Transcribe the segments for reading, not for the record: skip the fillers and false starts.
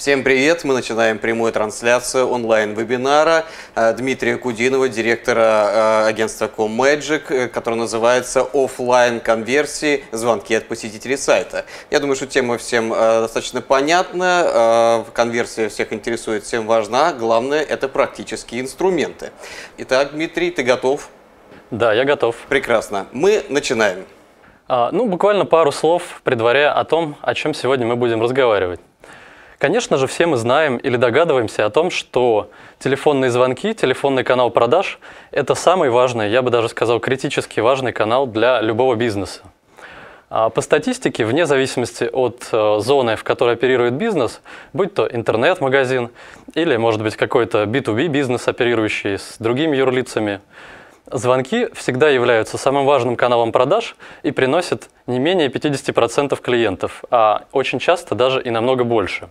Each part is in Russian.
Всем привет! Мы начинаем прямую трансляцию онлайн-вебинара Дмитрия Кудинова, директора агентства CommMagic, который называется «Оффлайн конверсии. Звонки от посетителей сайта». Я думаю, что тема всем достаточно понятна, конверсия всех интересует, всем важна, главное – это практические инструменты. Итак, Дмитрий, ты готов? Да, я готов. Прекрасно. Мы начинаем. Буквально пару слов, предваряя о том, о чем сегодня мы будем разговаривать. Конечно же, все мы знаем или догадываемся о том, что телефонные звонки, телефонный канал продаж – это самый важный, я бы даже сказал, критически важный канал для любого бизнеса. По статистике, вне зависимости от зоны, в которой оперирует бизнес, будь то интернет-магазин или, может быть, какой-то B2B бизнес, оперирующий с другими юрлицами, звонки всегда являются самым важным каналом продаж и приносят не менее 50% клиентов, а очень часто даже и намного больше.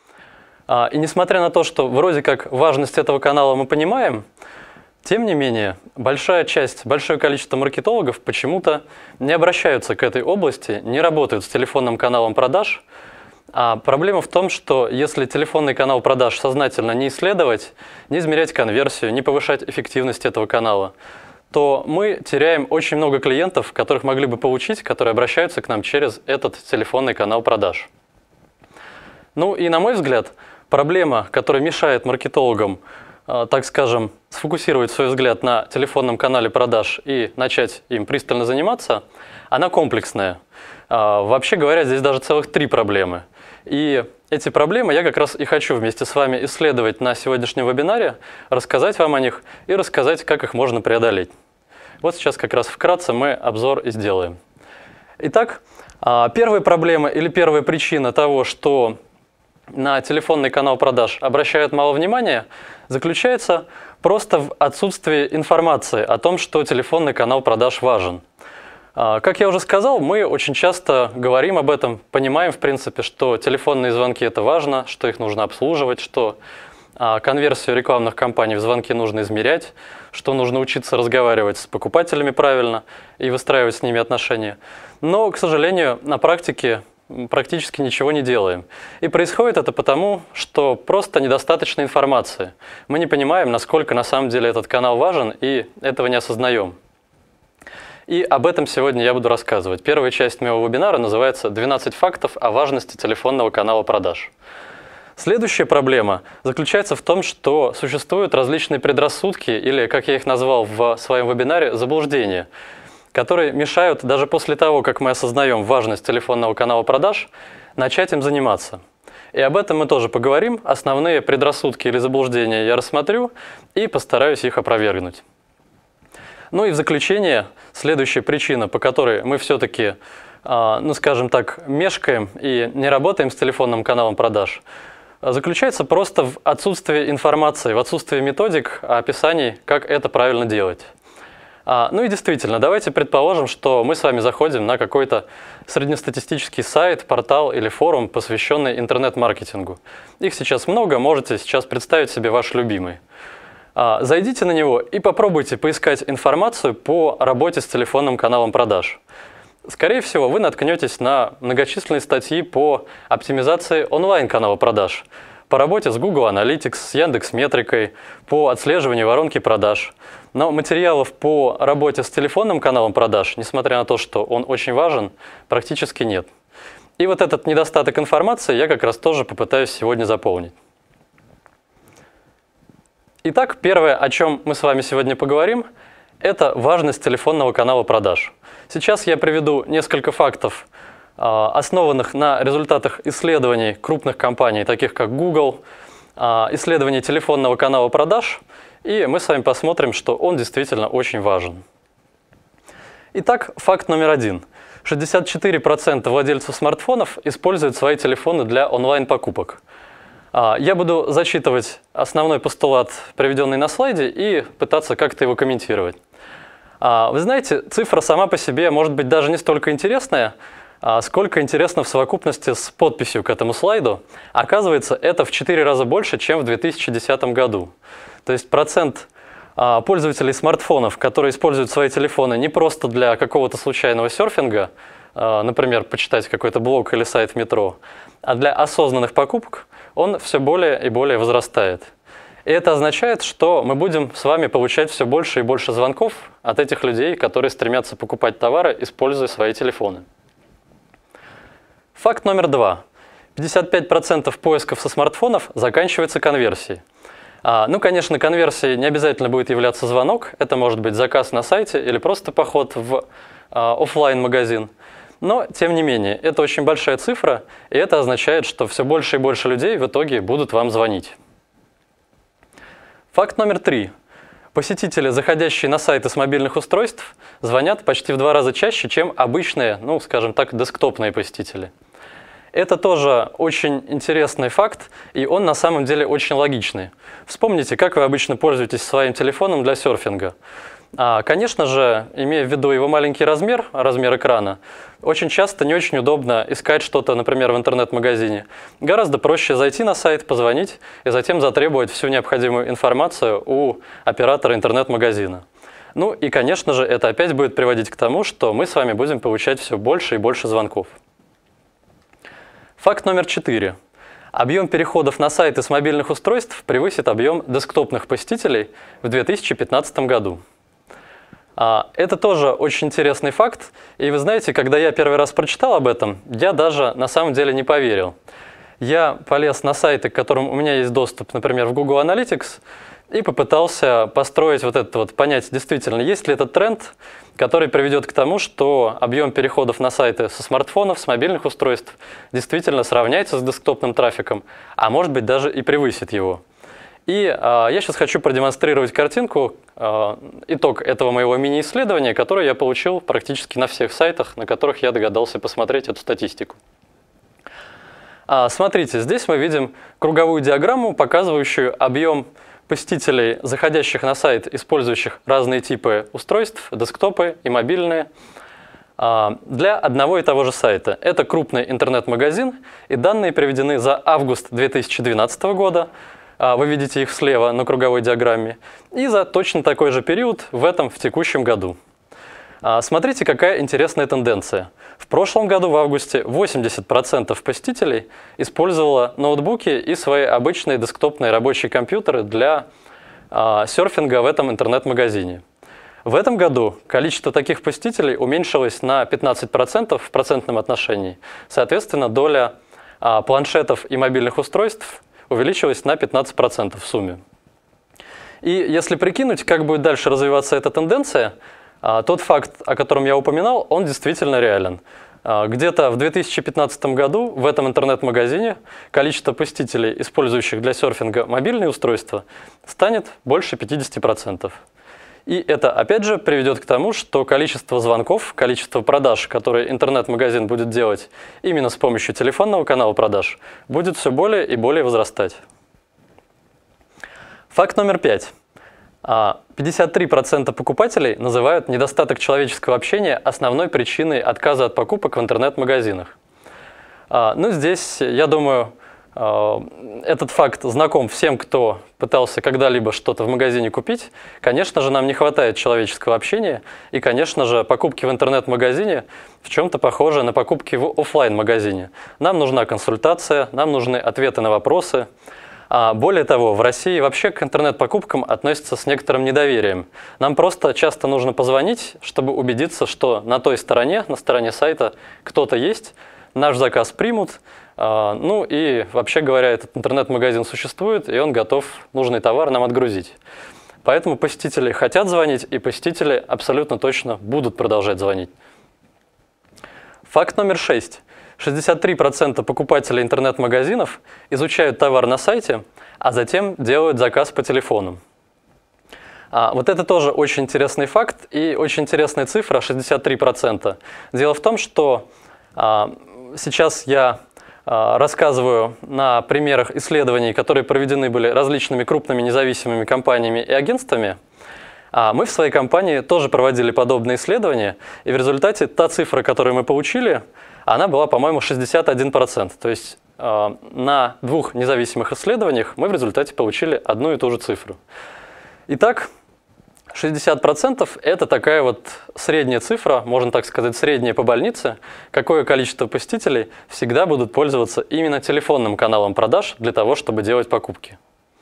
И несмотря на то, что вроде как важность этого канала мы понимаем, тем не менее большое количество маркетологов почему-то не обращаются к этой области, не работают с телефонным каналом продаж. А проблема в том, что если телефонный канал продаж сознательно не исследовать, не измерять конверсию, не повышать эффективность этого канала, то мы теряем очень много клиентов, которых могли бы получить, которые обращаются к нам через этот телефонный канал продаж. И на мой взгляд, проблема, которая мешает маркетологам, так скажем, сфокусировать свой взгляд на телефонном канале продаж и начать им пристально заниматься, она комплексная. Вообще говоря, здесь даже целых 3 проблемы. И эти проблемы я как раз и хочу вместе с вами исследовать на сегодняшнем вебинаре, рассказать вам о них и рассказать, как их можно преодолеть. Вот сейчас как раз вкратце мы обзор и сделаем. Итак, первая проблема или первая причина того, что на телефонный канал продаж обращают мало внимания, заключается просто в отсутствии информации о том, что телефонный канал продаж важен. Как я уже сказал, мы очень часто говорим об этом, понимаем в принципе, что телефонные звонки – это важно, что их нужно обслуживать, что конверсию рекламных кампаний в звонки нужно измерять, что нужно учиться разговаривать с покупателями правильно и выстраивать с ними отношения. Но, к сожалению, на практике практически ничего не делаем. И происходит это потому, что просто недостаточно информации. Мы не понимаем, насколько на самом деле этот канал важен, и этого не осознаем. И об этом сегодня я буду рассказывать. Первая часть моего вебинара называется «12 фактов о важности телефонного канала продаж». Следующая проблема заключается в том, что существуют различные предрассудки, или, как я их назвал в своем вебинаре, заблуждения, которые мешают даже после того, как мы осознаем важность телефонного канала продаж, начать им заниматься. И об этом мы тоже поговорим. Основные предрассудки или заблуждения я рассмотрю и постараюсь их опровергнуть. И в заключение, следующая причина, по которой мы все-таки, скажем так, мешкаем и не работаем с телефонным каналом продаж, заключается просто в отсутствии информации, в отсутствии методик, описаний, как это правильно делать. И действительно, давайте предположим, что мы с вами заходим на какой-то среднестатистический сайт, портал или форум, посвященный интернет-маркетингу. Их сейчас много, можете сейчас представить себе ваш любимый. Зайдите на него и попробуйте поискать информацию по работе с телефонным каналом продаж. Скорее всего, вы наткнетесь на многочисленные статьи по оптимизации онлайн-канала продаж, по работе с Google Analytics, с Яндекс.Метрикой, по отслеживанию воронки продаж. Но материалов по работе с телефонным каналом продаж, несмотря на то, что он очень важен, практически нет. И вот этот недостаток информации я как раз тоже попытаюсь сегодня заполнить. Итак, первое, о чем мы с вами сегодня поговорим, это важность телефонного канала продаж. Сейчас я приведу несколько фактов, основанных на результатах исследований крупных компаний, таких как Google, исследований телефонного канала продаж, и мы с вами посмотрим, что он действительно очень важен. Итак, факт номер 1. 64% владельцев смартфонов используют свои телефоны для онлайн-покупок. Я буду зачитывать основной постулат, приведенный на слайде, и пытаться как-то его комментировать. Вы знаете, цифра сама по себе может быть даже не столько интересная, сколько интересно в совокупности с подписью к этому слайду. Оказывается, это в 4 раза больше, чем в 2010 году. То есть процент пользователей смартфонов, которые используют свои телефоны не просто для какого-то случайного серфинга, например, почитать какой-то блог или сайт в метро, а для осознанных покупок, он все более и более возрастает. И это означает, что мы будем с вами получать все больше и больше звонков от этих людей, которые стремятся покупать товары, используя свои телефоны. Факт номер 2. 55% поисков со смартфонов заканчивается конверсией. Ну, конечно, конверсией не обязательно будет являться звонок. Это может быть заказ на сайте или просто поход в офлайн-магазин. Но, тем не менее, это очень большая цифра, и это означает, что все больше и больше людей в итоге будут вам звонить. Факт номер 3. Посетители, заходящие на сайты с мобильных устройств, звонят почти в 2 раза чаще, чем обычные, ну, скажем так, десктопные посетители. Это тоже очень интересный факт, и он на самом деле очень логичный. Вспомните, как вы обычно пользуетесь своим телефоном для серфинга. Конечно же, имея в виду его маленький размер экрана, очень часто не очень удобно искать что-то, например, в интернет-магазине. Гораздо проще зайти на сайт, позвонить и затем затребовать всю необходимую информацию у оператора интернет-магазина. Ну и, конечно же, это опять будет приводить к тому, что мы с вами будем получать все больше и больше звонков. Факт номер 4. Объем переходов на сайты с мобильных устройств превысит объем десктопных посетителей в 2015 году. Это тоже очень интересный факт, и вы знаете, когда я первый раз прочитал об этом, я даже на самом деле не поверил. Я полез на сайты, к которым у меня есть доступ, например, в Google Analytics, и попытался построить понять, действительно, есть ли этот тренд, который приведет к тому, что объем переходов на сайты со смартфонов, с мобильных устройств действительно сравняется с десктопным трафиком, а может быть даже и превысит его. И я сейчас хочу продемонстрировать картинку, итог этого моего мини-исследования, которое я получил практически на всех сайтах, на которых я догадался посмотреть эту статистику. Смотрите, здесь мы видим круговую диаграмму, показывающую объем посетителей, заходящих на сайт, использующих разные типы устройств, десктопы и мобильные, для одного и того же сайта. Это крупный интернет-магазин, и данные приведены за август 2012 года. Вы видите их слева на круговой диаграмме. И за точно такой же период в текущем году. Смотрите, какая интересная тенденция. В прошлом году, в августе, 80% посетителей использовало ноутбуки и свои обычные десктопные рабочие компьютеры для серфинга в этом интернет-магазине. В этом году количество таких посетителей уменьшилось на 15% в процентном отношении. Соответственно, доля планшетов и мобильных устройств увеличилась на 15% в сумме. И если прикинуть, как будет дальше развиваться эта тенденция, тот факт, о котором я упоминал, он действительно реален. Где-то в 2015 году в этом интернет-магазине количество посетителей, использующих для серфинга мобильные устройства, станет больше 50%. И это, опять же, приведет к тому, что количество звонков, количество продаж, которые интернет-магазин будет делать именно с помощью телефонного канала продаж, будет все более и более возрастать. Факт номер 5. 53% покупателей называют недостаток человеческого общения основной причиной отказа от покупок в интернет-магазинах. Ну, здесь, я думаю, этот факт знаком всем, кто пытался когда-либо что-то в магазине купить. Конечно же, нам не хватает человеческого общения, и, конечно же, покупки в интернет-магазине в чем-то похожи на покупки в офлайн-магазине. Нам нужна консультация, нам нужны ответы на вопросы. Более того, в России вообще к интернет-покупкам относятся с некоторым недоверием. Нам просто часто нужно позвонить, чтобы убедиться, что на той стороне, на стороне сайта кто-то есть, наш заказ примут. Ну и, вообще говоря, этот интернет-магазин существует, и он готов нужный товар нам отгрузить. Поэтому посетители хотят звонить, и посетители абсолютно точно будут продолжать звонить. Факт номер 6. 63% покупателей интернет-магазинов изучают товар на сайте, а затем делают заказ по телефону. Вот это тоже очень интересный факт и очень интересная цифра, 63%. Дело в том, что сейчас я рассказываю на примерах исследований, которые проведены были различными крупными независимыми компаниями и агентствами. Мы в своей компании тоже проводили подобные исследования, и в результате та цифра, которую мы получили, она была, по-моему, 61%. То есть на 2 независимых исследованиях мы в результате получили одну и ту же цифру. Итак, 60% это такая вот средняя цифра, можно так сказать, средняя по больнице, какое количество посетителей всегда будут пользоваться именно телефонным каналом продаж для того, чтобы делать покупки.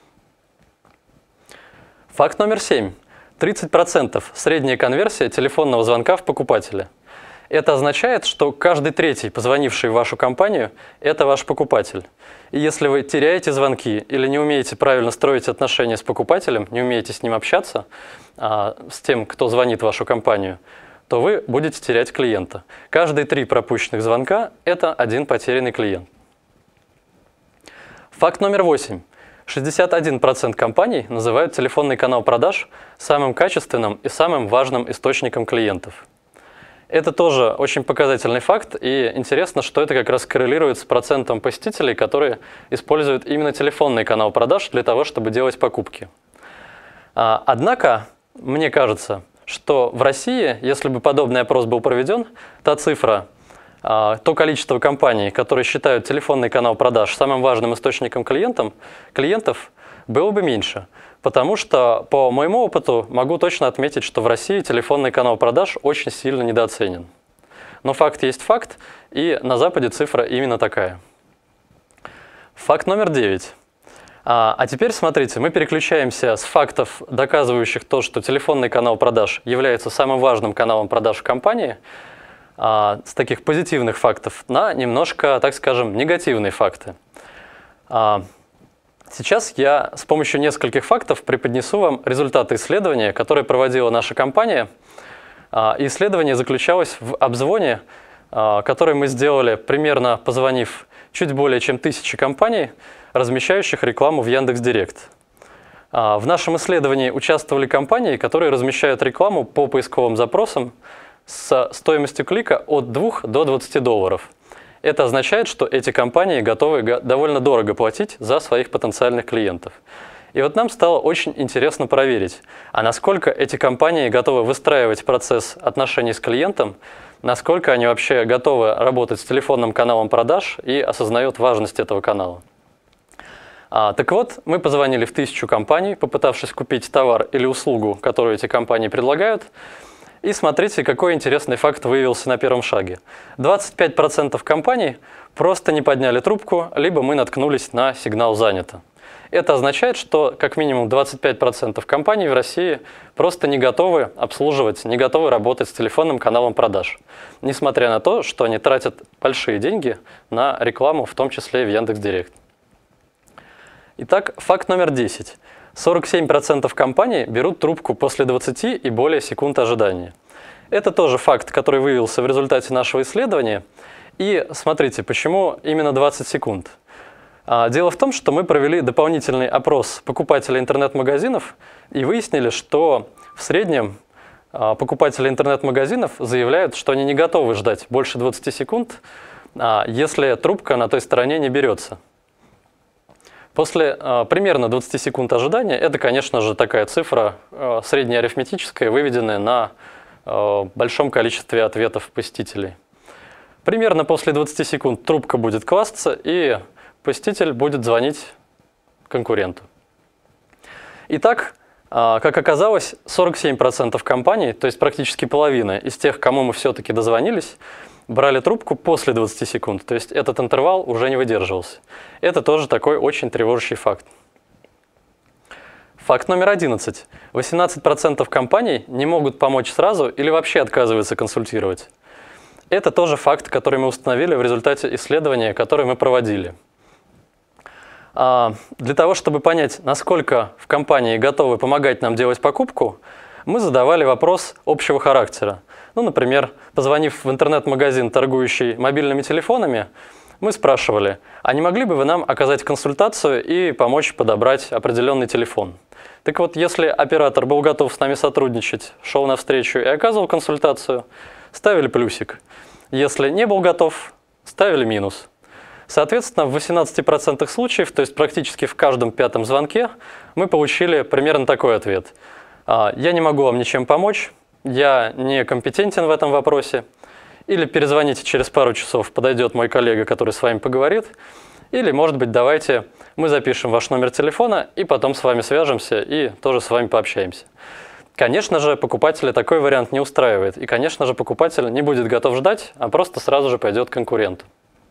Факт номер 7. 30% средняя конверсия телефонного звонка в покупателя. Это означает, что каждый третий, позвонивший в вашу компанию, это ваш покупатель. И если вы теряете звонки или не умеете правильно строить отношения с покупателем, не умеете с ним общаться, с тем, кто звонит в вашу компанию, то вы будете терять клиента. Каждые 3 пропущенных звонка – это 1 потерянный клиент. Факт номер 8. 61% компаний называют телефонный канал продаж самым качественным и самым важным источником клиентов. Это тоже очень показательный факт, и интересно, что это как раз коррелирует с процентом посетителей, которые используют именно телефонный канал продаж для того, чтобы делать покупки. Однако, мне кажется, что в России, если бы подобный опрос был проведен, та цифра, то количество компаний, которые считают телефонный канал продаж самым важным источником клиентов, было бы меньше. Потому что, по моему опыту, могу точно отметить, что в России телефонный канал продаж очень сильно недооценен. Но факт есть факт, и на Западе цифра именно такая. Факт номер 9. А теперь смотрите, мы переключаемся с фактов, доказывающих то, что телефонный канал продаж является самым важным каналом продаж в компании, с таких позитивных фактов, на немножко, так скажем, негативные факты. Сейчас я с помощью нескольких фактов преподнесу вам результаты исследования, которое проводила наша компания. Исследование заключалось в обзвоне, который мы сделали, примерно позвонив чуть более чем 1000 компаний, размещающих рекламу в Яндекс.Директ. В нашем исследовании участвовали компании, которые размещают рекламу по поисковым запросам с стоимостью клика от 2 до 20 долларов. Это означает, что эти компании готовы довольно дорого платить за своих потенциальных клиентов. И вот нам стало очень интересно проверить, а насколько эти компании готовы выстраивать процесс отношений с клиентом, насколько они вообще готовы работать с телефонным каналом продаж и осознают важность этого канала. Так вот, мы позвонили в 1000 компаний, попытавшись купить товар или услугу, которую эти компании предлагают. И смотрите, какой интересный факт выявился на первом шаге. 25% компаний просто не подняли трубку, либо мы наткнулись на сигнал «занято». Это означает, что как минимум 25% компаний в России просто не готовы обслуживать, не готовы работать с телефонным каналом продаж, несмотря на то, что они тратят большие деньги на рекламу, в том числе и в Яндекс.Директ. Итак, факт номер 10. 47% компаний берут трубку после 20 и более секунд ожидания. Это тоже факт, который выявился в результате нашего исследования. И смотрите, почему именно 20 секунд? Дело в том, что мы провели дополнительный опрос покупателей интернет-магазинов и выяснили, что в среднем покупатели интернет-магазинов заявляют, что они не готовы ждать больше 20 секунд, если трубка на той стороне не берется. После примерно 20 секунд ожидания, это, конечно же, такая цифра среднеарифметическая, выведенная на большом количестве ответов посетителей. Примерно после 20 секунд трубка будет классться, и посетитель будет звонить конкуренту. Итак, как оказалось, 47% компаний, то есть практически половина из тех, кому мы все-таки дозвонились, брали трубку после 20 секунд, то есть этот интервал уже не выдерживался. Это тоже такой очень тревожащий факт. Факт номер 11. 18% компаний не могут помочь сразу или вообще отказываются консультировать. Это тоже факт, который мы установили в результате исследования, которое мы проводили. Для того, чтобы понять, насколько в компании готовы помогать нам делать покупку, мы задавали вопрос общего характера. Ну, например, позвонив в интернет-магазин, торгующий мобильными телефонами, мы спрашивали, а не могли бы вы нам оказать консультацию и помочь подобрать определенный телефон? Так вот, если оператор был готов с нами сотрудничать, шел навстречу и оказывал консультацию, ставили плюсик. Если не был готов, ставили минус. Соответственно, в 18% случаев, то есть практически в каждом 5-м звонке, мы получили примерно такой ответ. Я не могу вам ничем помочь, я не компетентен в этом вопросе. Или перезвоните через пару часов, подойдет мой коллега, который с вами поговорит. Или, может быть, давайте мы запишем ваш номер телефона и потом с вами свяжемся и тоже с вами пообщаемся. Конечно же, покупателя такой вариант не устраивает. И, конечно же, покупатель не будет готов ждать, а просто сразу же пойдет к конкуренту.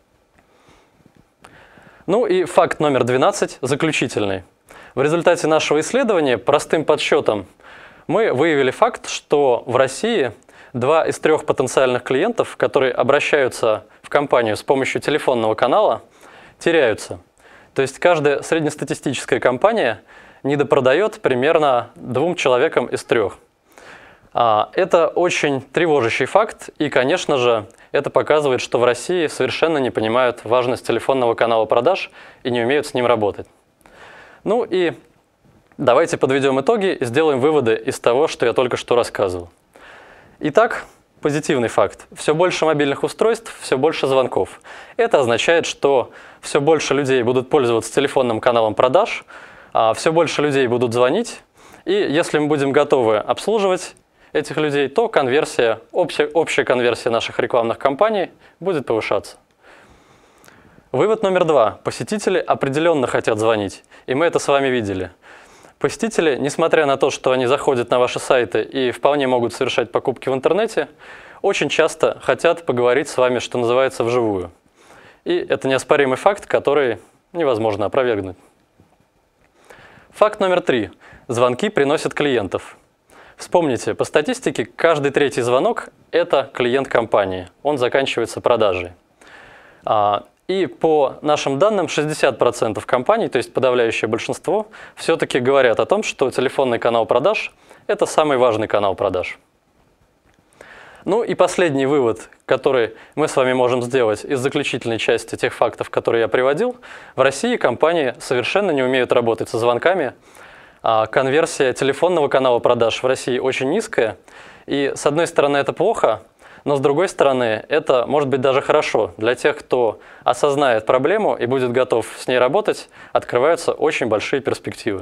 Ну и факт номер 12, заключительный. В результате нашего исследования простым подсчетом мы выявили факт, что в России 2 из 3 потенциальных клиентов, которые обращаются в компанию с помощью телефонного канала, теряются. То есть каждая среднестатистическая компания недопродает примерно 2 человекам из 3. Это очень тревожащий факт, и, конечно же, это показывает, что в России совершенно не понимают важность телефонного канала продаж и не умеют с ним работать. Ну и давайте подведем итоги и сделаем выводы из того, что я только что рассказывал. Итак, позитивный факт. Все больше мобильных устройств, все больше звонков. Это означает, что все больше людей будут пользоваться телефонным каналом продаж, все больше людей будут звонить, и если мы будем готовы обслуживать этих людей, то конверсия, общая конверсия наших рекламных кампаний будет повышаться. Вывод номер 2. Посетители определенно хотят звонить, и мы это с вами видели. Посетители, несмотря на то, что они заходят на ваши сайты и вполне могут совершать покупки в интернете, очень часто хотят поговорить с вами, что называется, вживую. И это неоспоримый факт, который невозможно опровергнуть. Факт номер 3. Звонки приносят клиентов. Вспомните, по статистике, каждый 3-й звонок – это клиент компании. Он заканчивается продажей. И по нашим данным, 60% компаний, то есть подавляющее большинство, все-таки говорят о том, что телефонный канал продаж – это самый важный канал продаж. Ну и последний вывод, который мы с вами можем сделать из заключительной части тех фактов, которые я приводил. В России компании совершенно не умеют работать со звонками. Конверсия телефонного канала продаж в России очень низкая. И с одной стороны это плохо, но с другой стороны это может быть даже хорошо. Для тех, кто осознает проблему и будет готов с ней работать, открываются очень большие перспективы.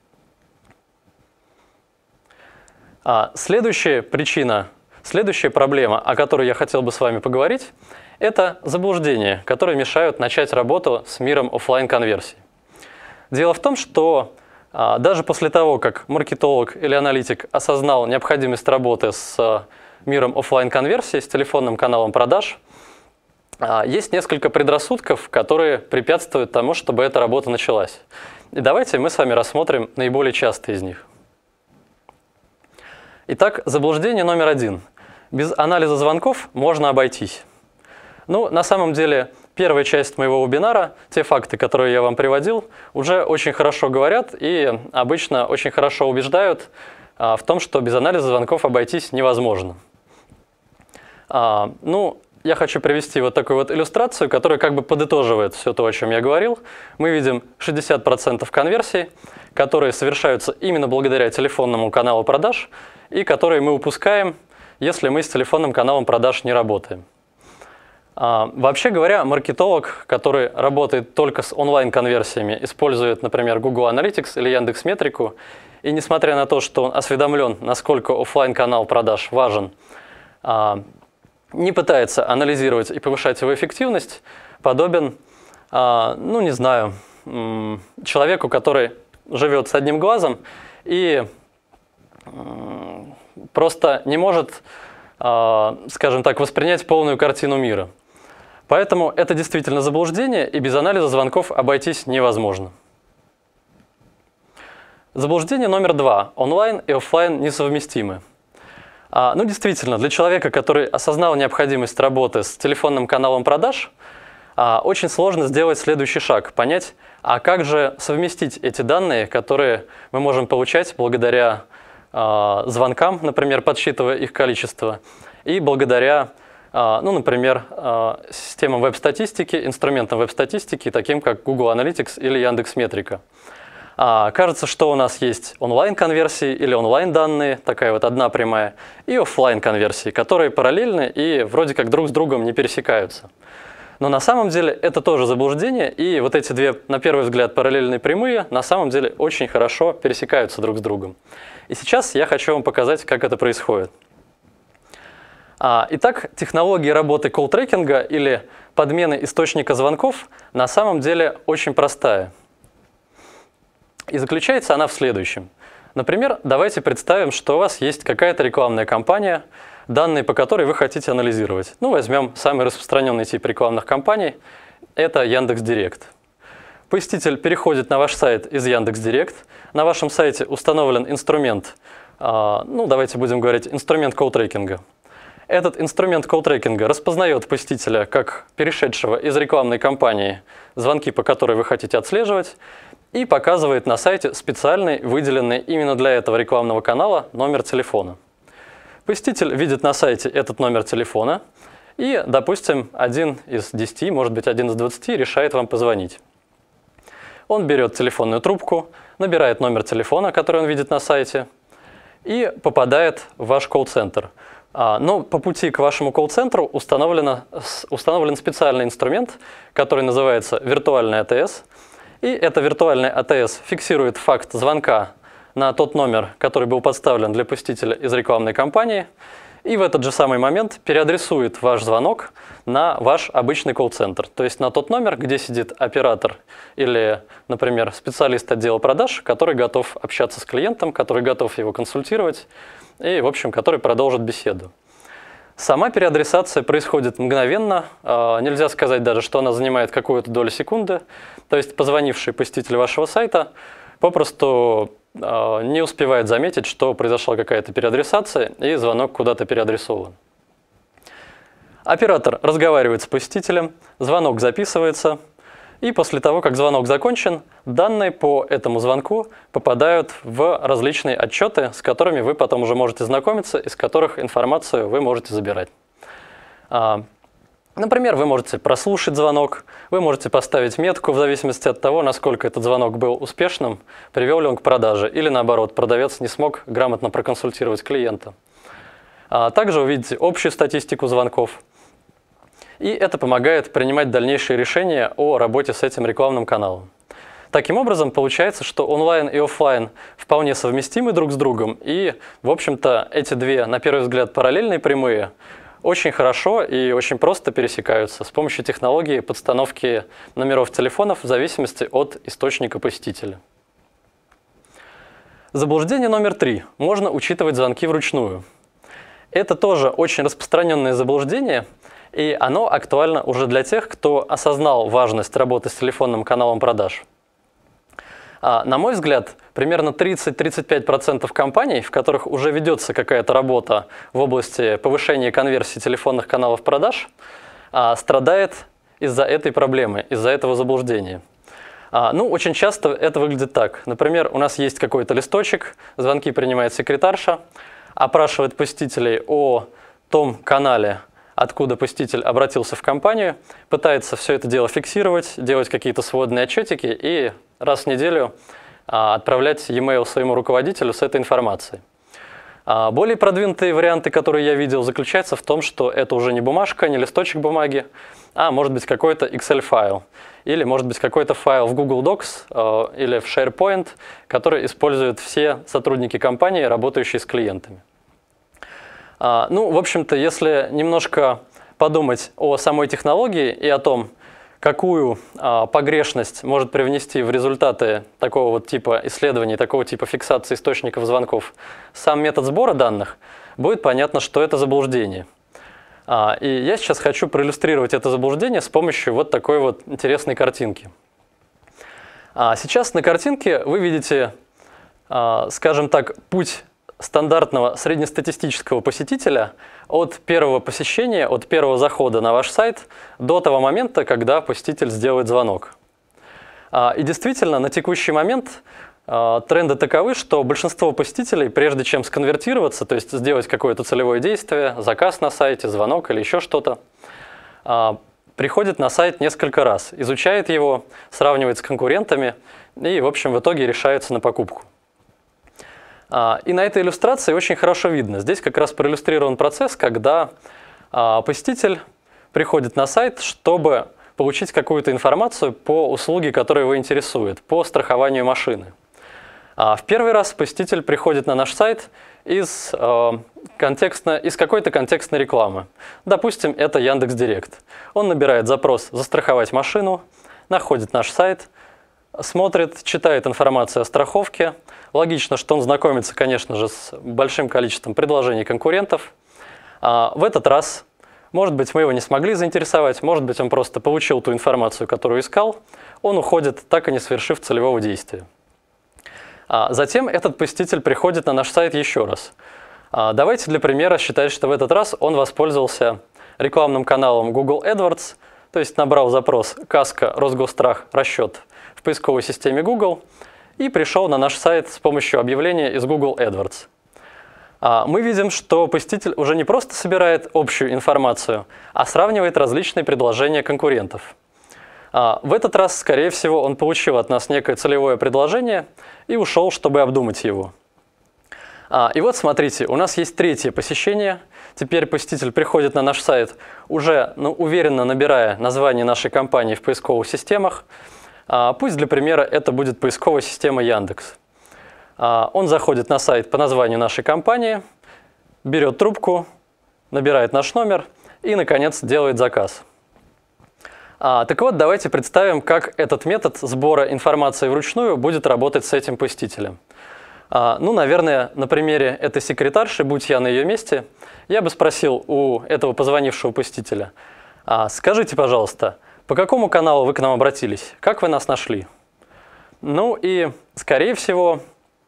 Следующая причина, следующая проблема, о которой я хотел бы с вами поговорить, это заблуждения, которые мешают начать работу с миром офлайн-конверсий. Дело в том, что даже после того, как маркетолог или аналитик осознал необходимость работы с миром офлайн-конверсии, с телефонным каналом продаж, есть несколько предрассудков, которые препятствуют тому, чтобы эта работа началась. И давайте мы с вами рассмотрим наиболее частые из них. Итак, заблуждение номер 1. Без анализа звонков можно обойтись. Ну, на самом деле, первая часть моего вебинара, те факты, которые я вам приводил, уже очень хорошо говорят и обычно очень хорошо убеждают в том, что без анализа звонков обойтись невозможно. Ну, я хочу привести вот такую вот иллюстрацию, которая как бы подытоживает все то, о чем я говорил. Мы видим 60% конверсий, которые совершаются именно благодаря телефонному каналу продаж и которые мы упускаем, если мы с телефонным каналом продаж не работаем. Вообще говоря, маркетолог, который работает только с онлайн-конверсиями, использует, например, Google Analytics или Яндекс.Метрику, и несмотря на то, что он осведомлен, насколько офлайн-канал продаж важен, не пытается анализировать и повышать его эффективность, подобен, ну не знаю, человеку, который живет с одним глазом и просто не может, скажем так, воспринять полную картину мира. Поэтому это действительно заблуждение, и без анализа звонков обойтись невозможно. Заблуждение номер 2. Онлайн и офлайн несовместимы. Ну, действительно, для человека, который осознал необходимость работы с телефонным каналом продаж, очень сложно сделать следующий шаг, понять, а как же совместить эти данные, которые мы можем получать благодаря звонкам, например, подсчитывая их количество, и благодаря, ну, например, системам веб-статистики, инструментам веб-статистики, таким как Google Analytics или Яндекс.Метрика. Кажется, что у нас есть онлайн-конверсии или онлайн-данные, такая вот одна прямая, и офлайн-конверсии, которые параллельны и вроде как друг с другом не пересекаются. Но на самом деле это тоже заблуждение, и вот эти две, на первый взгляд, параллельные прямые на самом деле очень хорошо пересекаются друг с другом. И сейчас я хочу вам показать, как это происходит. Итак, технология работы колл-трекинга или подмены источника звонков на самом деле очень простая. И заключается она в следующем. Например, давайте представим, что у вас есть какая-то рекламная кампания, данные по которой вы хотите анализировать. Ну, возьмем самый распространенный тип рекламных кампаний – это Яндекс.Директ. Посетитель переходит на ваш сайт из Яндекс.Директ. На вашем сайте установлен инструмент, ну, давайте будем говорить, инструмент колл-трекинга. Этот инструмент колл-трекинга распознает посетителя как перешедшего из рекламной кампании, звонки по которой вы хотите отслеживать, и показывает на сайте специальный, выделенный именно для этого рекламного канала номер телефона. Посетитель видит на сайте этот номер телефона и, допустим, 1 из 10, может быть 1 из 20 решает вам позвонить. Он берет телефонную трубку, набирает номер телефона, который он видит на сайте, и попадает в ваш колл-центр. Но по пути к вашему колл-центру установлен специальный инструмент, который называется виртуальный АТС. И это виртуальный АТС фиксирует факт звонка на тот номер, который был подставлен для посетителя из рекламной кампании, и в этот же самый момент переадресует ваш звонок на ваш обычный колл-центр, то есть на тот номер, где сидит оператор или, например, специалист отдела продаж, который готов общаться с клиентом, который готов его консультировать и, в общем, который продолжит беседу. Сама переадресация происходит мгновенно, нельзя сказать даже, что она занимает какую-то долю секунды, то есть позвонивший посетитель вашего сайта попросту не успевает заметить, что произошла какая-то переадресация и звонок куда-то переадресован. Оператор разговаривает с посетителем, звонок записывается, и после того, как звонок закончен, данные по этому звонку попадают в различные отчеты, с которыми вы потом уже можете знакомиться, из которых информацию вы можете забирать. Например, вы можете прослушать звонок, вы можете поставить метку в зависимости от того, насколько этот звонок был успешным, привел ли он к продаже, или наоборот, продавец не смог грамотно проконсультировать клиента. Также вы видите общую статистику звонков. И это помогает принимать дальнейшие решения о работе с этим рекламным каналом. Таким образом, получается, что онлайн и офлайн вполне совместимы друг с другом, и, в общем-то, эти две, на первый взгляд, параллельные прямые очень хорошо и очень просто пересекаются с помощью технологии подстановки номеров телефонов в зависимости от источника посетителя. Заблуждение номер 3. Можно учитывать звонки вручную. Это тоже очень распространенное заблуждение, и оно актуально уже для тех, кто осознал важность работы с телефонным каналом продаж. На мой взгляд, примерно 30-35% компаний, в которых уже ведется какая-то работа в области повышения конверсии телефонных каналов продаж, страдает из-за этой проблемы, из-за этого заблуждения. Ну, очень часто это выглядит так. Например, у нас есть какой-то листочек, звонки принимает секретарша, опрашивает посетителей о том канале, откуда посетитель обратился в компанию, пытается все это дело фиксировать, делать какие-то сводные отчетики и раз в неделю отправлять e-mail своему руководителю с этой информацией. Более продвинутые варианты, которые я видел, заключаются в том, что это уже не бумажка, не листочек бумаги, а может быть какой-то Excel-файл, или может быть какой-то файл в Google Docs или в SharePoint, который используют все сотрудники компании, работающие с клиентами. Ну, в общем-то, если немножко подумать о самой технологии и о том, какую погрешность может привнести в результаты такого вот типа исследований, такого типа фиксации источников звонков сам метод сбора данных, будет понятно, что это заблуждение. И я сейчас хочу проиллюстрировать это заблуждение с помощью вот такой вот интересной картинки. Сейчас на картинке вы видите, скажем так, путь стандартного среднестатистического посетителя от первого посещения, от первого захода на ваш сайт до того момента, когда посетитель сделает звонок. И действительно, на текущий момент тренды таковы, что большинство посетителей, прежде чем сконвертироваться, то есть сделать какое-то целевое действие, заказ на сайте, звонок или еще что-то, приходит на сайт несколько раз, изучает его, сравнивает с конкурентами и, в общем, в итоге решается на покупку. И на этой иллюстрации очень хорошо видно. Здесь как раз проиллюстрирован процесс, когда посетитель приходит на сайт, чтобы получить какую-то информацию по услуге, которая его интересует, по страхованию машины. В первый раз посетитель приходит на наш сайт из какой-то контекстной рекламы. Допустим, это Яндекс.Директ. Он набирает запрос «застраховать машину», находит наш сайт, смотрит, читает информацию о страховке. Логично, что он знакомится, конечно же, с большим количеством предложений конкурентов. В этот раз, может быть, мы его не смогли заинтересовать, может быть, он просто получил ту информацию, которую искал, он уходит, так и не совершив целевого действия. Затем этот посетитель приходит на наш сайт еще раз. Давайте для примера считать, что в этот раз он воспользовался рекламным каналом Google AdWords, то есть набрал запрос «Каска, Росгосстрах, расчет» в поисковой системе Google и пришел на наш сайт с помощью объявления из Google AdWords. Мы видим, что посетитель уже не просто собирает общую информацию, а сравнивает различные предложения конкурентов. В этот раз, скорее всего, он получил от нас некое целевое предложение и ушел, чтобы обдумать его. И вот смотрите, у нас есть третье посещение. Теперь посетитель приходит на наш сайт, уже уверенно набирая название нашей компании в поисковых системах. Пусть для примера это будет поисковая система Яндекс. Он заходит на сайт по названию нашей компании, берет трубку, набирает наш номер и, наконец, делает заказ. Так вот, давайте представим, как этот метод сбора информации вручную будет работать с этим посетителем. Наверное, на примере этой секретарши, будь я на ее месте, я бы спросил у этого позвонившего посетителя: скажите, пожалуйста, по какому каналу вы к нам обратились? Как вы нас нашли? И, скорее всего,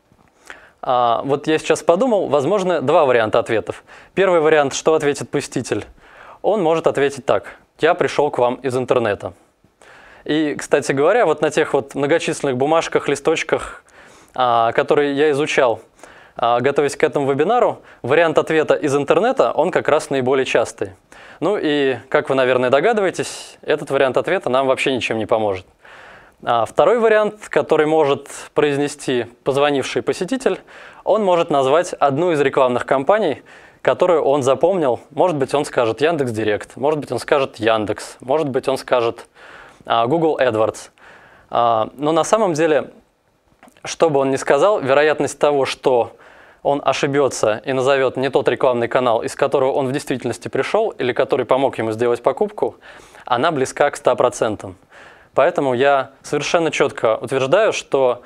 вот я сейчас подумал, возможно, два варианта ответов. Первый вариант, что ответит посетитель? Он может ответить так: я пришел к вам из интернета. И, кстати говоря, вот на тех вот многочисленных бумажках, листочках, которые я изучал, готовясь к этому вебинару, вариант ответа из интернета, он как раз наиболее частый. И, как вы, наверное, догадываетесь, этот вариант ответа нам вообще ничем не поможет. Второй вариант, который может произнести позвонивший посетитель, он может назвать одну из рекламных кампаний, которую он запомнил. Может быть, он скажет Яндекс.Директ, может быть, он скажет Яндекс, может быть, он скажет Google AdWords. Но на самом деле, что бы он ни сказал, вероятность того, что он ошибется и назовет не тот рекламный канал, из которого он в действительности пришел или который помог ему сделать покупку, она близка к 100%. Поэтому я совершенно четко утверждаю, что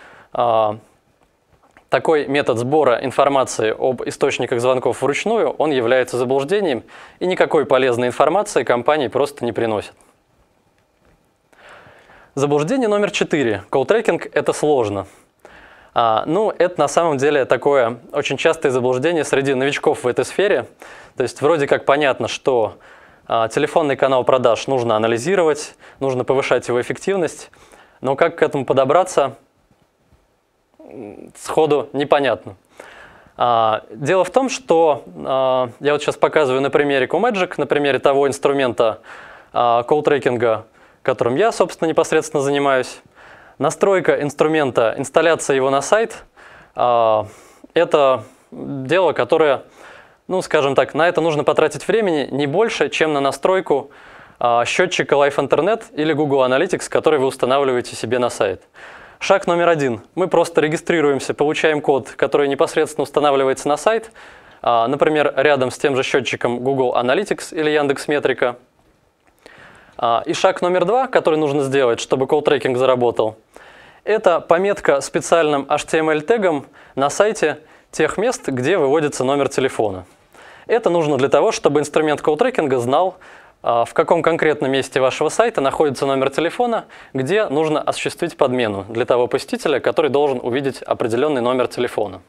такой метод сбора информации об источниках звонков вручную, он является заблуждением, и никакой полезной информации компании просто не приносит. Заблуждение номер 4. Колл-трекинг – это сложно. Это на самом деле такое очень частое заблуждение среди новичков в этой сфере. То есть вроде как понятно, что телефонный канал продаж нужно анализировать, нужно повышать его эффективность, но как к этому подобраться, сходу непонятно. Дело в том, что я вот сейчас показываю на примере CoMagic, на примере того инструмента колл-трекинга, которым я, собственно, непосредственно занимаюсь. Настройка инструмента, инсталляция его на сайт – это дело, которое, скажем так, на это нужно потратить времени не больше, чем на настройку счетчика Live Internet или Google Analytics, который вы устанавливаете себе на сайт. Шаг номер 1. Мы просто регистрируемся, получаем код, который непосредственно устанавливается на сайт, например, рядом с тем же счетчиком Google Analytics или Яндекс.Метрика. И шаг номер 2, который нужно сделать, чтобы колл-трекинг заработал, это пометка специальным HTML-тегом на сайте тех мест, где выводится номер телефона. Это нужно для того, чтобы инструмент колл-трекинга знал, в каком конкретном месте вашего сайта находится номер телефона, где нужно осуществить подмену для того посетителя, который должен увидеть определенный номер телефона.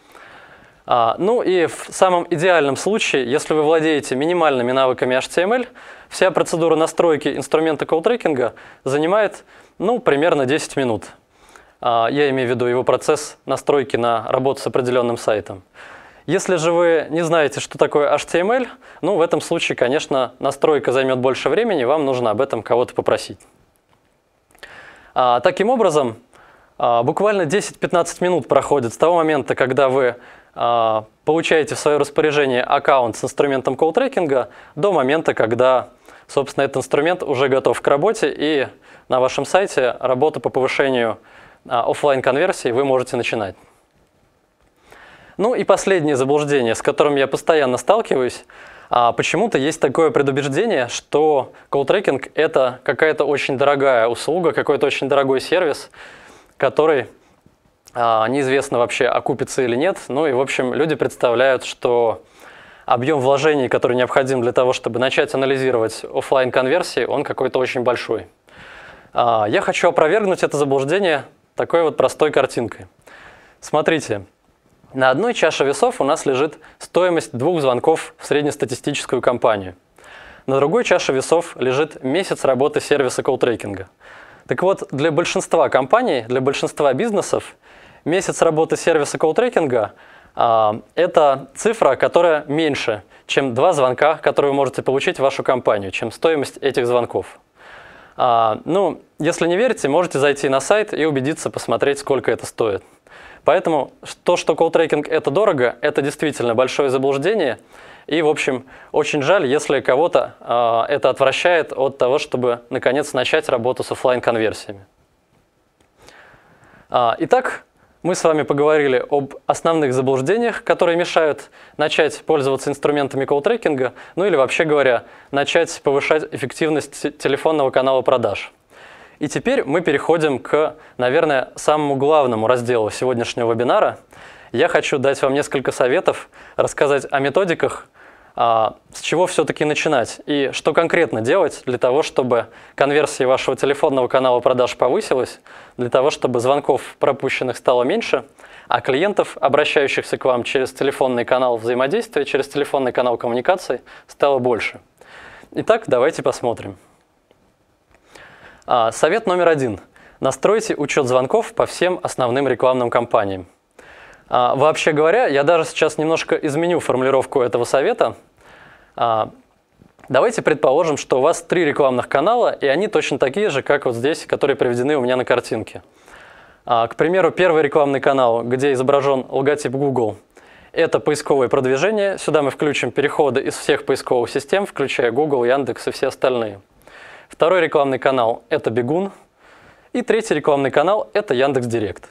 И в самом идеальном случае, если вы владеете минимальными навыками HTML, вся процедура настройки инструмента колл-трекинга занимает примерно 10 минут. Я имею в виду его процесс настройки на работу с определенным сайтом. Если же вы не знаете, что такое HTML, в этом случае, конечно, настройка займет больше времени, вам нужно об этом кого-то попросить. Таким образом, буквально 10-15 минут проходит с того момента, когда вы получаете в свое распоряжение аккаунт с инструментом колл-трекинга, до момента, когда, собственно, этот инструмент уже готов к работе, и на вашем сайте работу по повышению офлайн-конверсии вы можете начинать. И последнее заблуждение, с которым я постоянно сталкиваюсь. Почему-то есть такое предубеждение, что колл-трекинг – это какая-то очень дорогая услуга, какой-то очень дорогой сервис. который неизвестно вообще, окупится или нет. Ну и, в общем, люди представляют, что объем вложений, который необходим для того, чтобы начать анализировать офлайн конверсии, он какой-то очень большой. Я хочу опровергнуть это заблуждение такой вот простой картинкой. Смотрите, на одной чаше весов у нас лежит стоимость 2 звонков в среднестатистическую компанию. На другой чаше весов лежит месяц работы сервиса колл-трекинга. Так вот, для большинства компаний, для большинства бизнесов месяц работы сервиса колл-трекинга это цифра, которая меньше, чем 2 звонка, которые вы можете получить в вашу компанию, чем стоимость этих звонков. Ну, если не верите, можете зайти на сайт и убедиться, посмотреть, сколько это стоит. Поэтому то, что колл-трекинг это дорого, это действительно большое заблуждение. И, в общем, очень жаль, если кого-то это отвращает от того, чтобы, наконец, начать работу с офлайн-конверсиями. Итак, мы с вами поговорили об основных заблуждениях, которые мешают начать пользоваться инструментами колл-трекинга, ну или, вообще говоря, начать повышать эффективность телефонного канала продаж. И теперь мы переходим к, наверное, самому главному разделу сегодняшнего вебинара. Я хочу дать вам несколько советов, рассказать о методиках, с чего все-таки начинать и что конкретно делать для того, чтобы конверсия вашего телефонного канала продаж повысилась, для того, чтобы звонков пропущенных стало меньше, а клиентов, обращающихся к вам через телефонный канал взаимодействия, через телефонный канал коммуникации, стало больше. Итак, давайте посмотрим. Совет номер 1. Настройте учет звонков по всем основным рекламным кампаниям. Вообще говоря, я даже сейчас немножко изменю формулировку этого совета. Давайте предположим, что у вас 3 рекламных канала, и они точно такие же, как вот здесь, которые приведены у меня на картинке. К примеру, первый рекламный канал, где изображен логотип Google, это поисковое продвижение. Сюда мы включим переходы из всех поисковых систем, включая Google, Яндекс и все остальные. Второй рекламный канал – это Бегун. И третий рекламный канал – это Яндекс.Директ.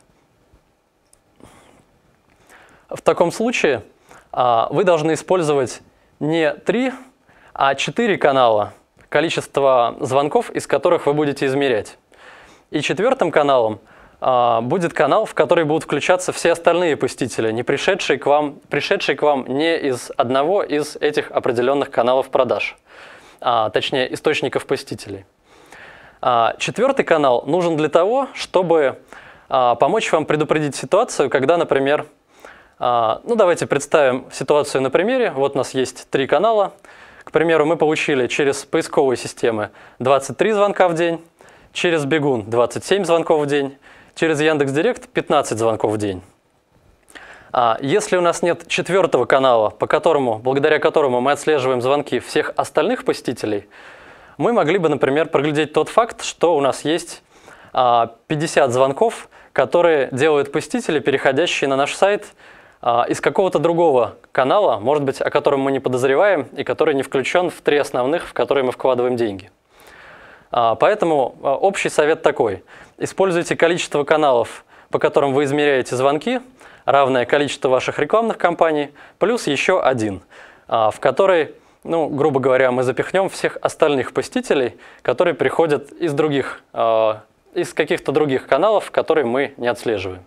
В таком случае вы должны использовать не 3, а 4 канала, количество звонков, из которых вы будете измерять. И 4-м каналом будет канал, в который будут включаться все остальные посетители, не пришедшие к вам не из одного из этих определенных каналов продаж, точнее источников посетителей. 4-й канал нужен для того, чтобы помочь вам предупредить ситуацию, когда, например, ну, давайте представим ситуацию на примере. Вот у нас есть 3 канала. К примеру, мы получили через поисковые системы 23 звонка в день, через Бегун 27 звонков в день, через Яндекс.Директ 15 звонков в день. Если у нас нет 4-го канала, благодаря которому мы отслеживаем звонки всех остальных посетителей, мы могли бы, например, проглядеть тот факт, что у нас есть 50 звонков, которые делают посетители, переходящие на наш сайт, из какого-то другого канала, может быть, о котором мы не подозреваем и который не включен в 3 основных, в которые мы вкладываем деньги. Поэтому общий совет такой. Используйте количество каналов, по которым вы измеряете звонки, равное количеству ваших рекламных кампаний, плюс еще 1, в который, ну, грубо говоря, мы запихнем всех остальных посетителей, которые приходят из каких-то других каналов, которые мы не отслеживаем.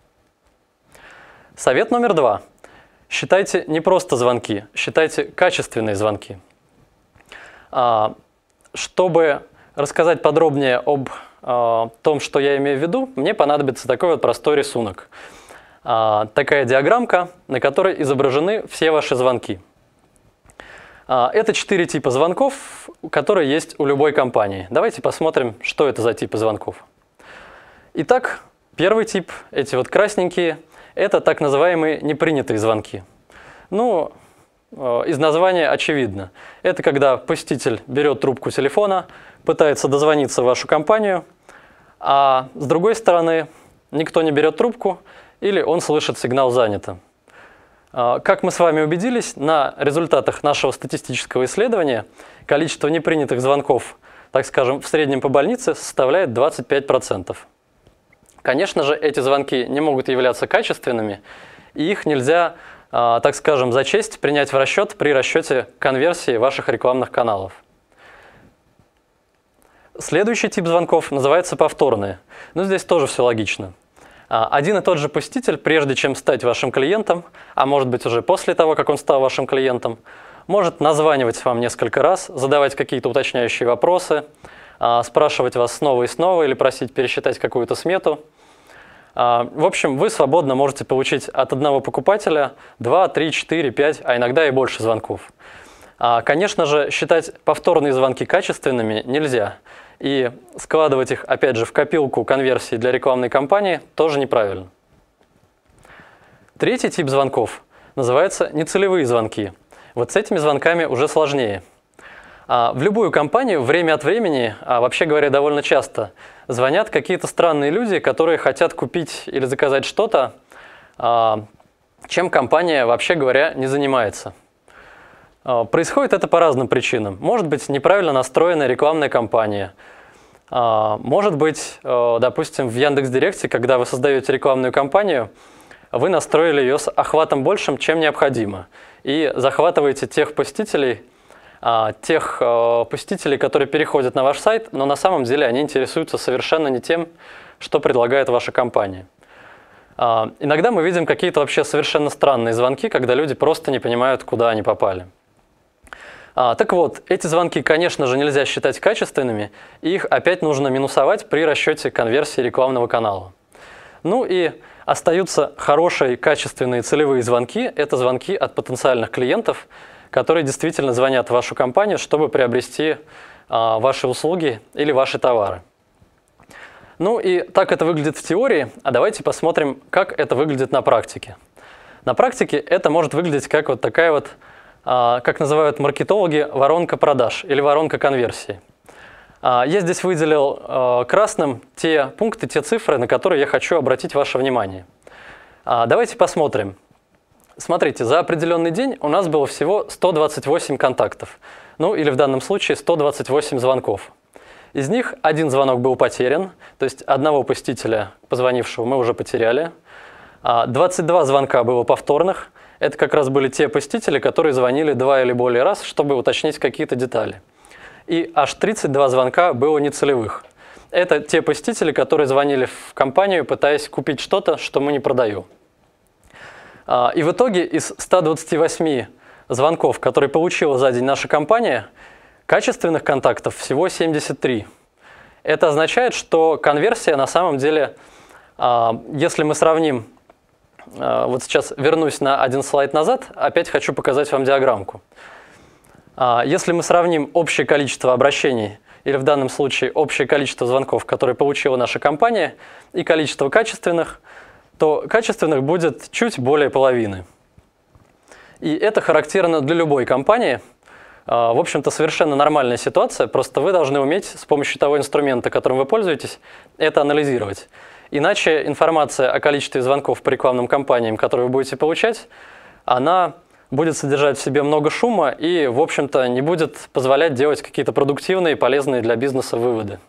Совет номер 2. Считайте не просто звонки, считайте качественные звонки. Чтобы рассказать подробнее об том, что я имею в виду, мне понадобится такой вот простой рисунок. Такая диаграммка, на которой изображены все ваши звонки. Это 4 типа звонков, которые есть у любой компании. Давайте посмотрим, что это за типы звонков. Итак, первый тип, эти вот красненькие, это так называемые непринятые звонки. Ну, из названия очевидно. Это когда посетитель берет трубку телефона, пытается дозвониться в вашу компанию, а с другой стороны никто не берет трубку или он слышит сигнал «занято». Как мы с вами убедились, на результатах нашего статистического исследования количество непринятых звонков, так скажем, в среднем по больнице составляет 25%. Конечно же, эти звонки не могут являться качественными, и их нельзя, так скажем, зачесть, принять в расчет при расчете конверсии ваших рекламных каналов. Следующий тип звонков называется повторные. Но здесь тоже все логично. Один и тот же посетитель, прежде чем стать вашим клиентом, а может быть уже после того, как он стал вашим клиентом, может названивать вам несколько раз, задавать какие-то уточняющие вопросы, спрашивать вас снова и снова или просить пересчитать какую-то смету. В общем, вы свободно можете получить от одного покупателя 2, 3, 4, 5, а иногда и больше звонков. Конечно же, считать повторные звонки качественными нельзя. И складывать их, опять же, в копилку конверсий для рекламной кампании тоже неправильно. Третий тип звонков называется нецелевые звонки. Вот с этими звонками уже сложнее. В любую компанию время от времени, вообще говоря, довольно часто, звонят какие-то странные люди, которые хотят купить или заказать что-то, чем компания, вообще говоря, не занимается. Происходит это по разным причинам. Может быть, неправильно настроенная рекламная кампания. Может быть, допустим, в Яндекс.Директе, когда вы создаете рекламную кампанию, вы настроили ее с охватом большим, чем необходимо. И захватываете тех посетителей, которые переходят на ваш сайт, но на самом деле они интересуются совершенно не тем, что предлагает ваша компания. Иногда мы видим какие-то вообще совершенно странные звонки, когда люди просто не понимают, куда они попали. Так вот, эти звонки, конечно же, нельзя считать качественными, и их опять нужно минусовать при расчете конверсии рекламного канала. Ну и остаются хорошие, качественные целевые звонки. Это звонки от потенциальных клиентов, которые действительно звонят в вашу компанию, чтобы приобрести ваши услуги или ваши товары. Ну и так это выглядит в теории, а давайте посмотрим, как это выглядит на практике. На практике это может выглядеть как вот такая вот, как называют маркетологи, воронка продаж или воронка конверсии. Я здесь выделил красным те пункты, те цифры, на которые я хочу обратить ваше внимание. Давайте посмотрим. Смотрите, за определенный день у нас было всего 128 контактов. Ну или в данном случае 128 звонков. Из них один звонок был потерян, то есть одного посетителя, позвонившего, мы уже потеряли. 22 звонка было повторных. Это как раз были те посетители, которые звонили 2 или более раз, чтобы уточнить какие-то детали. И аж 32 звонка было нецелевых. Это те посетители, которые звонили в компанию, пытаясь купить что-то, что мы не продаем. И в итоге из 128 звонков, которые получила за день наша компания, качественных контактов всего 73. Это означает, что конверсия на самом деле, если мы сравним, вот сейчас вернусь на один слайд назад, опять хочу показать вам диаграммку. Если мы сравним общее количество обращений, или в данном случае общее количество звонков, которые получила наша компания, и количество качественных, то качественных будет чуть более половины. И это характерно для любой компании. В общем-то, совершенно нормальная ситуация, просто вы должны уметь с помощью того инструмента, которым вы пользуетесь, это анализировать. Иначе информация о количестве звонков по рекламным кампаниям, которые вы будете получать, она будет содержать в себе много шума и, в общем-то, не будет позволять делать какие-то продуктивные и полезные для бизнеса выводы.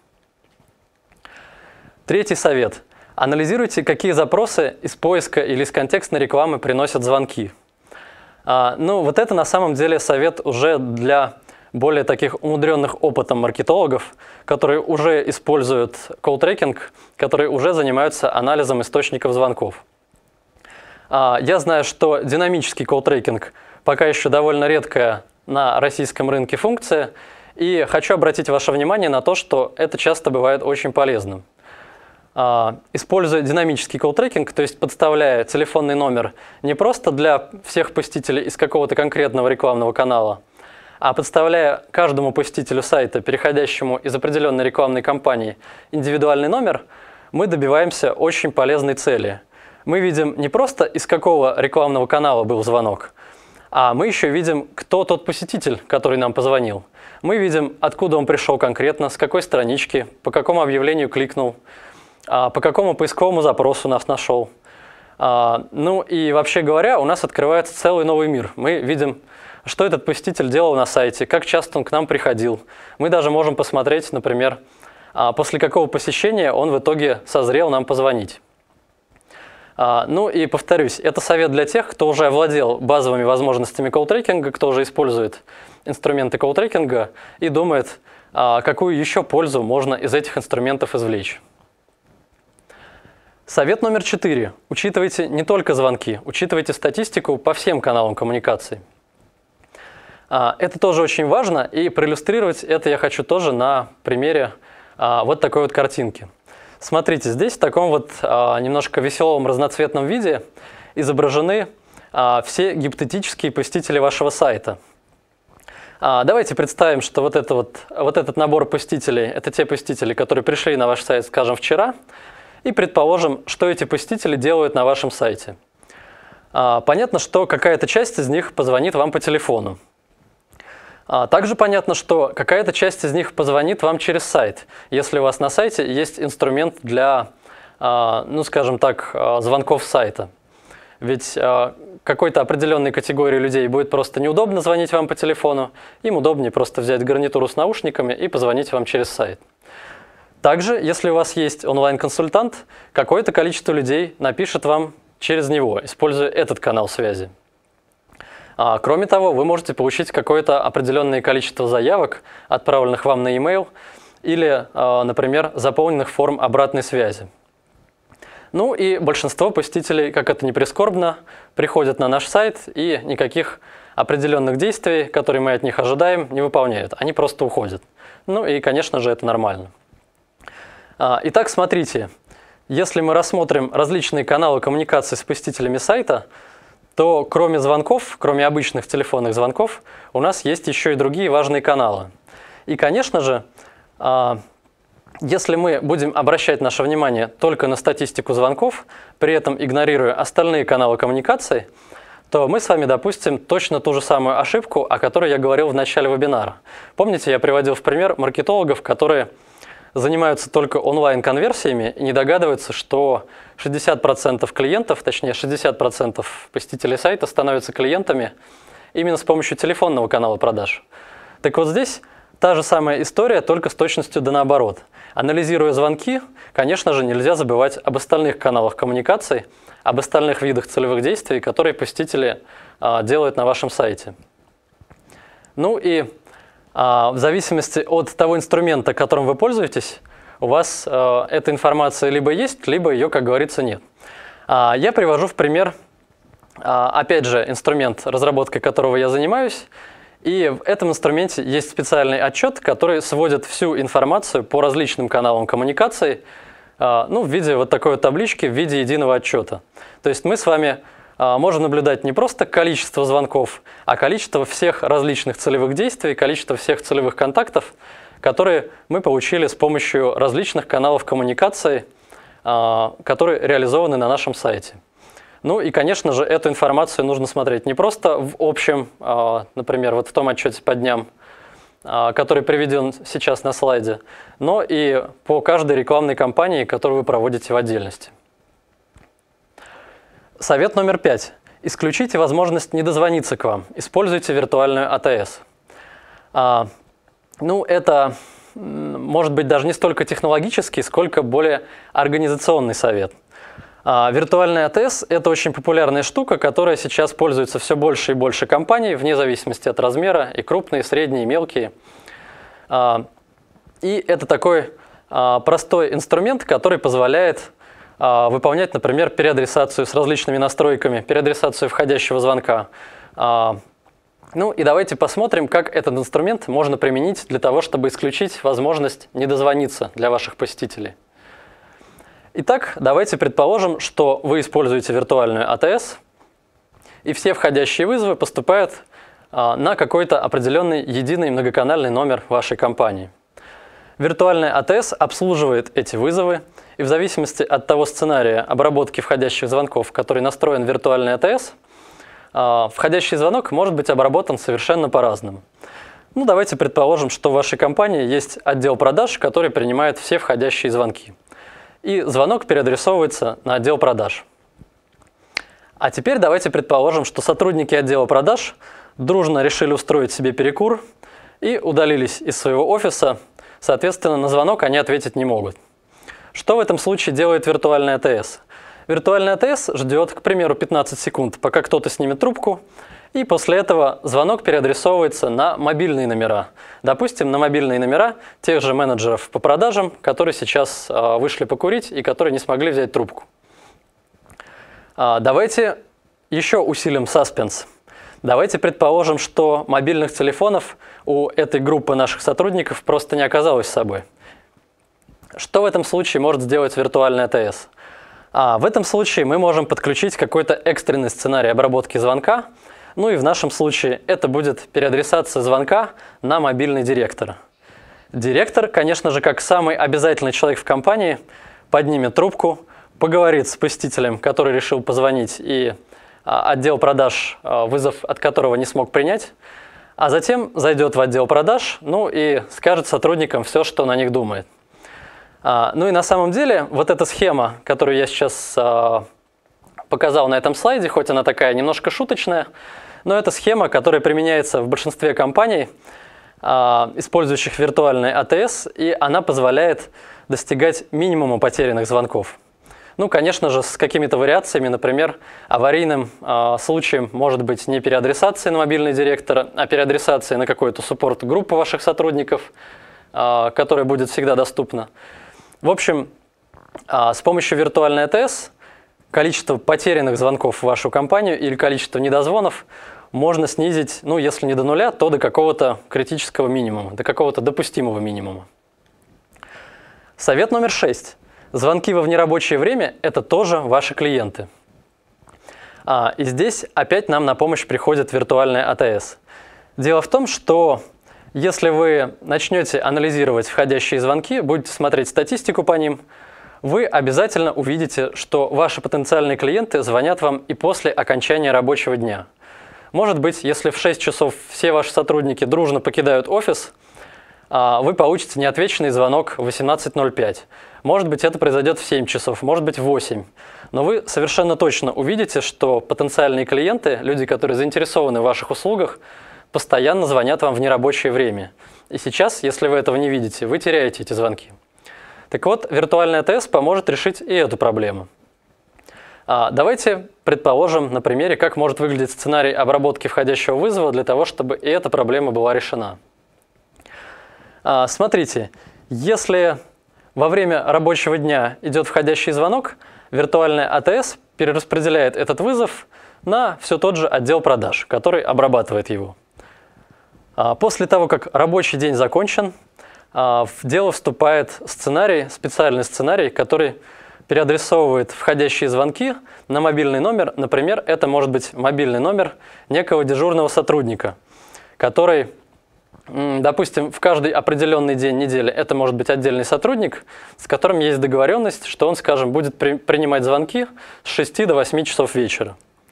Третий совет. Анализируйте, какие запросы из поиска или из контекстной рекламы приносят звонки. Ну, вот это на самом деле совет уже для более таких умудренных опытом маркетологов, которые уже используют колл-трекинг, которые уже занимаются анализом источников звонков. Я знаю, что динамический колл-трекинг пока еще довольно редкая на российском рынке функция, и хочу обратить ваше внимание на то, что это часто бывает очень полезным. Используя динамический колл-трекинг, то есть подставляя телефонный номер не просто для всех посетителей из какого-то конкретного рекламного канала, а подставляя каждому посетителю сайта, переходящему из определенной рекламной кампании, индивидуальный номер, мы добиваемся очень полезной цели. Мы видим не просто из какого рекламного канала был звонок, а мы еще видим, кто тот посетитель, который нам позвонил. Мы видим, откуда он пришел конкретно, с какой странички, по какому объявлению кликнул, по какому поисковому запросу нас нашел. Ну и вообще говоря, у нас открывается целый новый мир. Мы видим, что этот посетитель делал на сайте, как часто он к нам приходил. Мы даже можем посмотреть, например, после какого посещения он в итоге созрел нам позвонить. Ну и повторюсь, это совет для тех, кто уже овладел базовыми возможностями колл-трекинга, кто уже использует инструменты колл-трекинга и думает, какую еще пользу можно из этих инструментов извлечь. Совет номер 4. Учитывайте не только звонки, учитывайте статистику по всем каналам коммуникации. Это тоже очень важно, и проиллюстрировать это я хочу тоже на примере вот такой вот картинки. Смотрите, здесь в таком вот немножко веселом разноцветном виде изображены все гипотетические посетители вашего сайта. Давайте представим, что вот этот набор посетителей – это те посетители, которые пришли на ваш сайт, скажем, вчера, и предположим, что эти посетители делают на вашем сайте. Понятно, что какая-то часть из них позвонит вам по телефону. Также понятно, что какая-то часть из них позвонит вам через сайт, если у вас на сайте есть инструмент для, ну скажем так, звонков с сайта. Ведь какой-то определенной категории людей будет просто неудобно звонить вам по телефону, им удобнее просто взять гарнитуру с наушниками и позвонить вам через сайт. Также, если у вас есть онлайн-консультант, какое-то количество людей напишет вам через него, используя этот канал связи. Кроме того, вы можете получить какое-то определенное количество заявок, отправленных вам на e-mail, или, например, заполненных форм обратной связи. Ну и большинство посетителей, как это ни прискорбно, приходят на наш сайт и никаких определенных действий, которые мы от них ожидаем, не выполняют. Они просто уходят. Ну и, конечно же, это нормально. Итак, смотрите, если мы рассмотрим различные каналы коммуникации с посетителями сайта, то кроме звонков, кроме обычных телефонных звонков, у нас есть еще и другие важные каналы. И, конечно же, если мы будем обращать наше внимание только на статистику звонков, при этом игнорируя остальные каналы коммуникации, то мы с вами допустим точно ту же самую ошибку, о которой я говорил в начале вебинара. Помните, я приводил в пример маркетологов, которые занимаются только онлайн-конверсиями и не догадываются, что 60% клиентов, точнее 60% посетителей сайта становятся клиентами именно с помощью телефонного канала продаж. Так вот здесь та же самая история, только с точностью да наоборот. Анализируя звонки, конечно же, нельзя забывать об остальных каналах коммуникации, об остальных видах целевых действий, которые посетители делают на вашем сайте. Ну и в зависимости от того инструмента, которым вы пользуетесь, у вас эта информация либо есть, либо ее, как говорится, нет. Я привожу в пример, опять же, инструмент, разработкой которого я занимаюсь. И в этом инструменте есть специальный отчет, который сводит всю информацию по различным каналам коммуникации, ну, в виде вот такой вот таблички, в виде единого отчета. То есть мы с вами можем наблюдать не просто количество звонков, а количество всех различных целевых действий, количество всех целевых контактов, которые мы получили с помощью различных каналов коммуникации, которые реализованы на нашем сайте. Ну и, конечно же, эту информацию нужно смотреть не просто в общем, например, вот в том отчете по дням, который приведен сейчас на слайде, но и по каждой рекламной кампании, которую вы проводите в отдельности. Совет номер 5. Исключите возможность не дозвониться к вам. Используйте виртуальную АТС. Ну, это может быть даже не столько технологический, сколько более организационный совет. Виртуальная АТС – это очень популярная штука, которая сейчас пользуется все больше и больше компаний, вне зависимости от размера, и крупные, и средние, и мелкие. И это такой простой инструмент, который позволяет выполнять, например, переадресацию с различными настройками, переадресацию входящего звонка. Ну и давайте посмотрим, как этот инструмент можно применить для того, чтобы исключить возможность не дозвониться для ваших посетителей. Итак, давайте предположим, что вы используете виртуальную АТС, и все входящие вызовы поступают на какой-то определенный единый многоканальный номер вашей компании. Виртуальная АТС обслуживает эти вызовы, и в зависимости от того сценария обработки входящих звонков, который настроен в виртуальной АТС, входящий звонок может быть обработан совершенно по-разному. Ну, давайте предположим, что в вашей компании есть отдел продаж, который принимает все входящие звонки. И звонок переадресовывается на отдел продаж. А теперь давайте предположим, что сотрудники отдела продаж дружно решили устроить себе перекур и удалились из своего офиса. Соответственно, на звонок они ответить не могут. Что в этом случае делает виртуальная АТС? Виртуальный АТС ждет, к примеру, 15 секунд, пока кто-то снимет трубку, и после этого звонок переадресовывается на мобильные номера. Допустим, на мобильные номера тех же менеджеров по продажам, которые сейчас вышли покурить и которые не смогли взять трубку. Давайте еще усилим саспенс. Давайте предположим, что мобильных телефонов у этой группы наших сотрудников просто не оказалось с собой. Что в этом случае может сделать виртуальный АТС? В этом случае мы можем подключить какой-то экстренный сценарий обработки звонка. Ну и в нашем случае это будет переадресация звонка на мобильный директор. Директор, конечно же, как самый обязательный человек в компании, поднимет трубку, поговорит с посетителем, который решил позвонить, и отдел продаж, вызов от которого не смог принять, а затем зайдет в отдел продаж, ну и скажет сотрудникам все, что на них думает. Ну и на самом деле вот эта схема, которую я сейчас показал на этом слайде, хоть она такая немножко шуточная, но это схема, которая применяется в большинстве компаний, использующих виртуальный АТС, и она позволяет достигать минимума потерянных звонков. Ну, конечно же, с какими-то вариациями, например, аварийным случаем может быть не переадресация на мобильный директор, а переадресация на какую-то суппорт-группу ваших сотрудников, которая будет всегда доступна. В общем, с помощью виртуальной АТС количество потерянных звонков в вашу компанию или количество недозвонов можно снизить, ну, если не до нуля, то до какого-то критического минимума, до какого-то допустимого минимума. Совет номер 6. Звонки во внерабочее время – это тоже ваши клиенты. И здесь опять нам на помощь приходит виртуальная АТС. Дело в том, что если вы начнете анализировать входящие звонки, будете смотреть статистику по ним, вы обязательно увидите, что ваши потенциальные клиенты звонят вам и после окончания рабочего дня. Может быть, если в 6 часов все ваши сотрудники дружно покидают офис, вы получите неотвеченный звонок в 18:05. Может быть, это произойдет в 7 часов, может быть, в 8. Но вы совершенно точно увидите, что потенциальные клиенты, люди, которые заинтересованы в ваших услугах, постоянно звонят вам в нерабочее время. И сейчас, если вы этого не видите, вы теряете эти звонки. Так вот, виртуальный АТС поможет решить и эту проблему. Давайте предположим на примере, как может выглядеть сценарий обработки входящего вызова для того, чтобы и эта проблема была решена. Смотрите, если во время рабочего дня идет входящий звонок, виртуальная АТС перераспределяет этот вызов на все тот же отдел продаж, который обрабатывает его. После того, как рабочий день закончен, в дело вступает сценарий, специальный сценарий, который переадресовывает входящие звонки на мобильный номер. Например, это может быть мобильный номер некого дежурного сотрудника, который, допустим, в каждый определенный день недели это может быть отдельный сотрудник, с которым есть договоренность, что он, скажем, будет принимать звонки с 6 до 8 часов вечера.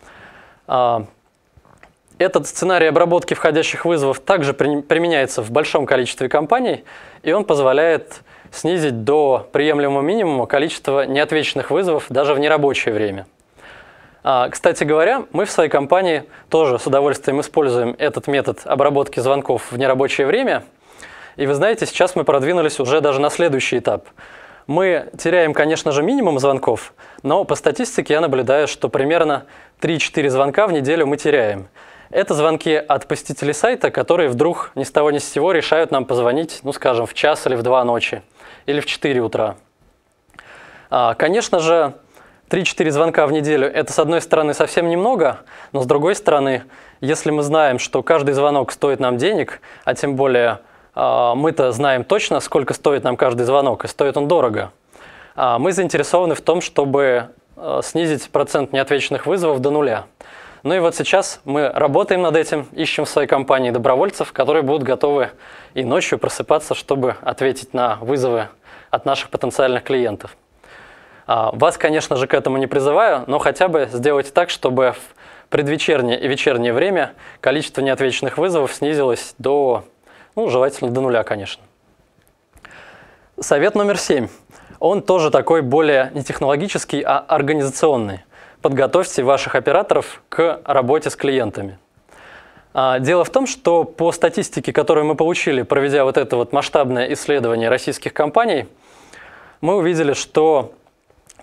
Этот сценарий обработки входящих вызовов также применяется в большом количестве компаний, и он позволяет снизить до приемлемого минимума количество неотвеченных вызовов даже в нерабочее время. Кстати говоря, мы в своей компании тоже с удовольствием используем этот метод обработки звонков в нерабочее время. И вы знаете, сейчас мы продвинулись уже даже на следующий этап. Мы теряем, конечно же, минимум звонков, но по статистике я наблюдаю, что примерно 3-4 звонка в неделю мы теряем. Это звонки от посетителей сайта, которые вдруг ни с того ни с сего решают нам позвонить, ну, скажем, в час или в 2 ночи, или в 4 утра. Конечно же, 3-4 звонка в неделю – это, с одной стороны, совсем немного, но с другой стороны, если мы знаем, что каждый звонок стоит нам денег, а тем более мы-то знаем точно, сколько стоит нам каждый звонок, и стоит он дорого, мы заинтересованы в том, чтобы снизить процент неотвеченных вызовов до нуля. Ну и вот сейчас мы работаем над этим, ищем в своей компании добровольцев, которые будут готовы и ночью просыпаться, чтобы ответить на вызовы от наших потенциальных клиентов. Вас, конечно же, к этому не призываю, но хотя бы сделайте так, чтобы в предвечернее и вечернее время количество неотвеченных вызовов снизилось до, ну, желательно до нуля, конечно. Совет номер 7. Он тоже такой более не технологический, а организационный. Подготовьте ваших операторов к работе с клиентами. Дело в том, что по статистике, которую мы получили, проведя вот это вот масштабное исследование российских компаний, мы увидели, что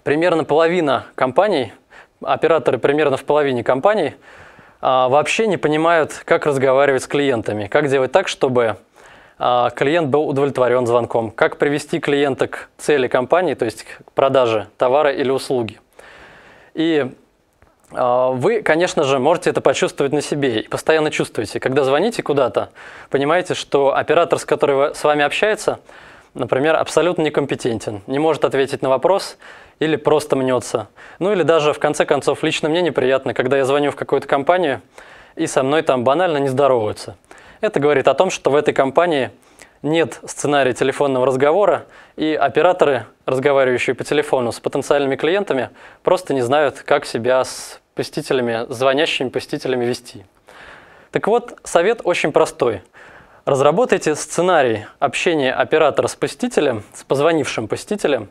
примерно половина компаний, операторы примерно в половине компаний вообще не понимают, как разговаривать с клиентами, как делать так, чтобы клиент был удовлетворен звонком, как привести клиента к цели компании, то есть к продаже товара или услуги. И вы, конечно же, можете это почувствовать на себе и постоянно чувствуете. Когда звоните куда-то, понимаете, что оператор, с которым с вами общается, например, абсолютно некомпетентен, не может ответить на вопрос или просто мнется. Ну или даже, в конце концов, лично мне неприятно, когда я звоню в какую-то компанию и со мной там банально не здороваются. Это говорит о том, что в этой компании нет сценария телефонного разговора, и операторы, разговаривающие по телефону с потенциальными клиентами, просто не знают, как себя с посетителями, звонящими посетителями вести. Так вот, совет очень простой. Разработайте сценарий общения оператора с посетителем, с позвонившим посетителем.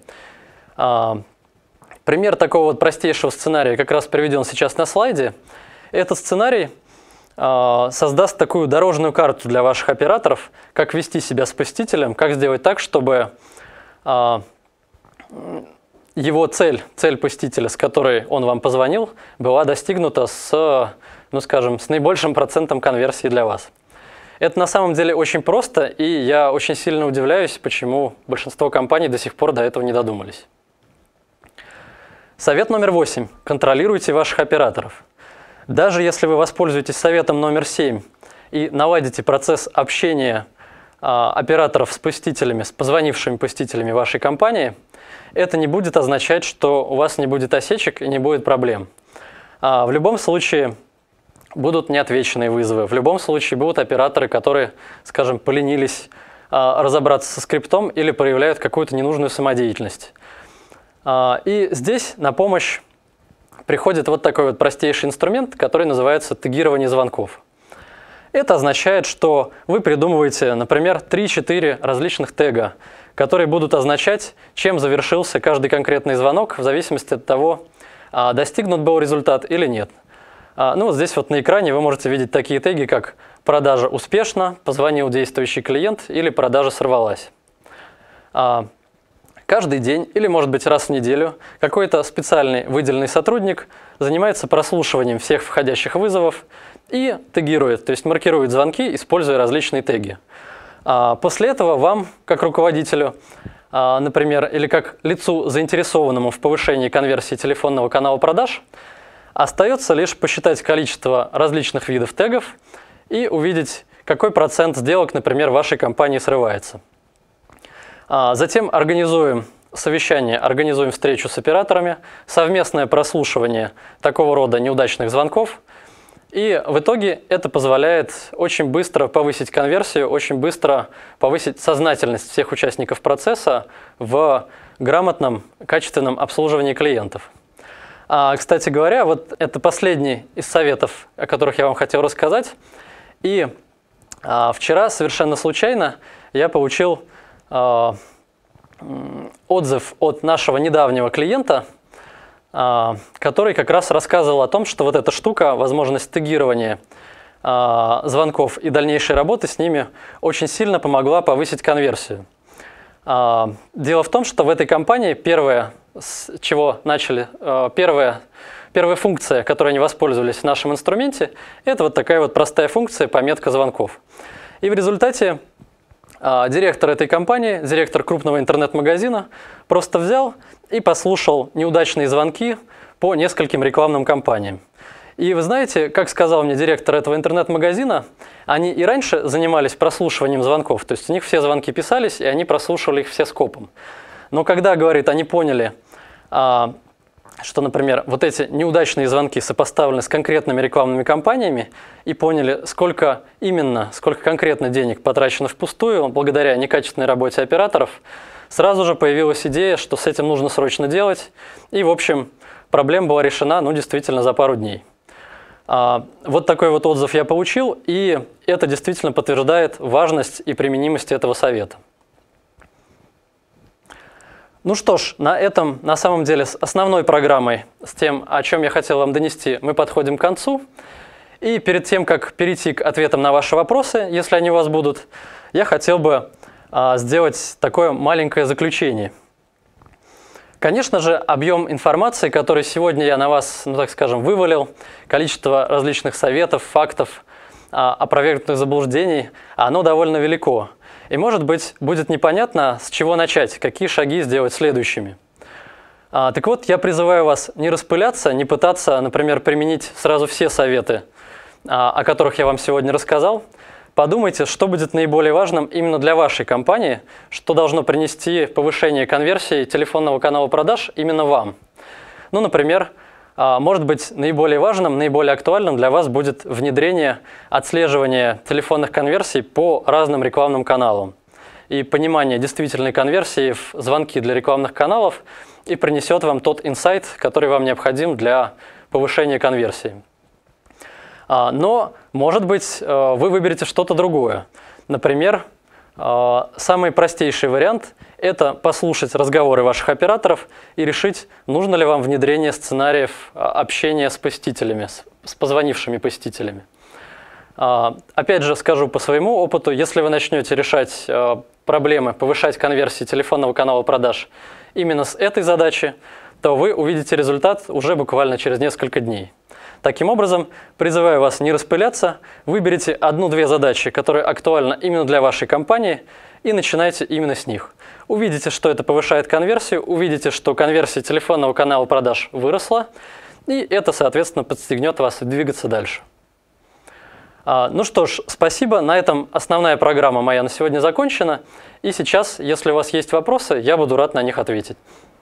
Пример такого вот простейшего сценария как раз приведен сейчас на слайде. Этот сценарий создаст такую дорожную карту для ваших операторов, как вести себя с посетителем, как сделать так, чтобы его цель посетителя, с которой он вам позвонил, была достигнута с, ну скажем, с наибольшим процентом конверсии для вас. Это на самом деле очень просто, и я очень сильно удивляюсь, почему большинство компаний до сих пор до этого не додумались. Совет номер 8. Контролируйте ваших операторов. Даже если вы воспользуетесь советом номер 7 и наладите процесс общения операторов с посетителями, с позвонившими посетителями вашей компании, это не будет означать, что у вас не будет осечек и не будет проблем. В любом случае будут неотвеченные вызовы, в любом случае будут операторы, которые, скажем, поленились разобраться со скриптом или проявляют какую-то ненужную самодеятельность. И здесь на помощь приходит вот такой вот простейший инструмент, который называется тегирование звонков. Это означает, что вы придумываете, например, 3-4 различных тега, которые будут означать, чем завершился каждый конкретный звонок, в зависимости от того, достигнут был результат или нет. Ну вот здесь вот на экране вы можете видеть такие теги, как «продажа успешна», «позвонил действующий клиент» или «продажа сорвалась». Каждый день или, может быть, раз в неделю какой-то специальный выделенный сотрудник занимается прослушиванием всех входящих вызовов и тегирует, то есть маркирует звонки, используя различные теги. После этого вам, как руководителю, например, или как лицу, заинтересованному в повышении конверсии телефонного канала продаж, остается лишь посчитать количество различных видов тегов и увидеть, какой процент сделок, например, в вашей компании срывается. Затем организуем совещание, организуем встречу с операторами, совместное прослушивание такого рода неудачных звонков. И в итоге это позволяет очень быстро повысить конверсию, очень быстро повысить сознательность всех участников процесса в грамотном, качественном обслуживании клиентов. Кстати говоря, вот это последний из советов, о которых я вам хотел рассказать. И вчера совершенно случайно я получил отзыв от нашего недавнего клиента, который как раз рассказывал о том, что вот эта штука, возможность тегирования звонков и дальнейшей работы с ними очень сильно помогла повысить конверсию. Дело в том, что в этой компании первое, с чего начали, первая функция, которой они воспользовались в нашем инструменте, это вот такая вот простая функция пометка звонков. И в результате директор этой компании, директор крупного интернет-магазина, просто взял и послушал неудачные звонки по нескольким рекламным кампаниям. И вы знаете, как сказал мне директор этого интернет-магазина, они и раньше занимались прослушиванием звонков, то есть у них все звонки писались, и они прослушивали их все скопом. Но когда, говорит, они поняли, что, например, вот эти неудачные звонки сопоставлены с конкретными рекламными кампаниями и поняли, сколько конкретно денег потрачено впустую благодаря некачественной работе операторов, сразу же появилась идея, что с этим нужно срочно делать. И, в общем, проблема была решена, ну, действительно, за пару дней. Вот такой вот отзыв я получил, и это действительно подтверждает важность и применимость этого совета. Ну что ж, на этом, на самом деле, с основной программой, с тем, о чем я хотел вам донести, мы подходим к концу. И перед тем, как перейти к ответам на ваши вопросы, если они у вас будут, я хотел бы сделать такое маленькое заключение. Конечно же, объем информации, который сегодня я на вас, ну так скажем, вывалил, количество различных советов, фактов, опровергнутых заблуждений, оно довольно велико. И, может быть, будет непонятно, с чего начать, какие шаги сделать следующими. Так вот, я призываю вас не распыляться, не пытаться, например, применить сразу все советы, о которых я вам сегодня рассказал. Подумайте, что будет наиболее важным именно для вашей компании, что должно принести повышение конверсии телефонного канала продаж именно вам. Ну, например, может быть, наиболее важным, наиболее актуальным для вас будет внедрение отслеживания телефонных конверсий по разным рекламным каналам и понимание действительной конверсии в звонки для рекламных каналов и принесет вам тот инсайт, который вам необходим для повышения конверсии. Но, может быть, вы выберете что-то другое. Например, самый простейший вариант – это послушать разговоры ваших операторов и решить, нужно ли вам внедрение сценариев общения с посетителями, с позвонившими посетителями. Опять же, скажу по своему опыту, если вы начнете решать проблемы, повышать конверсии телефонного канала продаж именно с этой задачи, то вы увидите результат уже буквально через несколько дней. Таким образом, призываю вас не распыляться, выберите одну-две задачи, которые актуальны именно для вашей компании, и начинайте именно с них. Увидите, что это повышает конверсию, увидите, что конверсия телефонного канала продаж выросла, и это, соответственно, подстегнет вас двигаться дальше. Ну что ж, спасибо. На этом основная программа моя на сегодня закончена. И сейчас, если у вас есть вопросы, я буду рад на них ответить.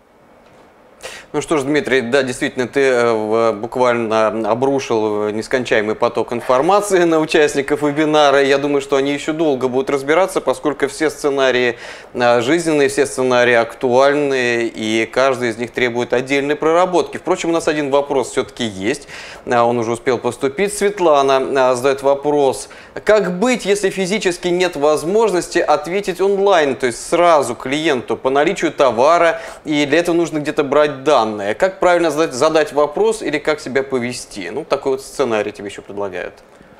Ну что ж, Дмитрий, да, действительно, ты буквально обрушил нескончаемый поток информации на участников вебинара. Я думаю, что они еще долго будут разбираться, поскольку все сценарии жизненные, все сценарии актуальны, и каждый из них требует отдельной проработки. Впрочем, у нас один вопрос все-таки есть, он уже успел поступить. Светлана задает вопрос: как быть, если физически нет возможности ответить онлайн, то есть сразу клиенту по наличию товара, и для этого нужно где-то брать данные? Как правильно задать вопрос или как себя повести? Ну, такой вот сценарий тебе еще предлагают.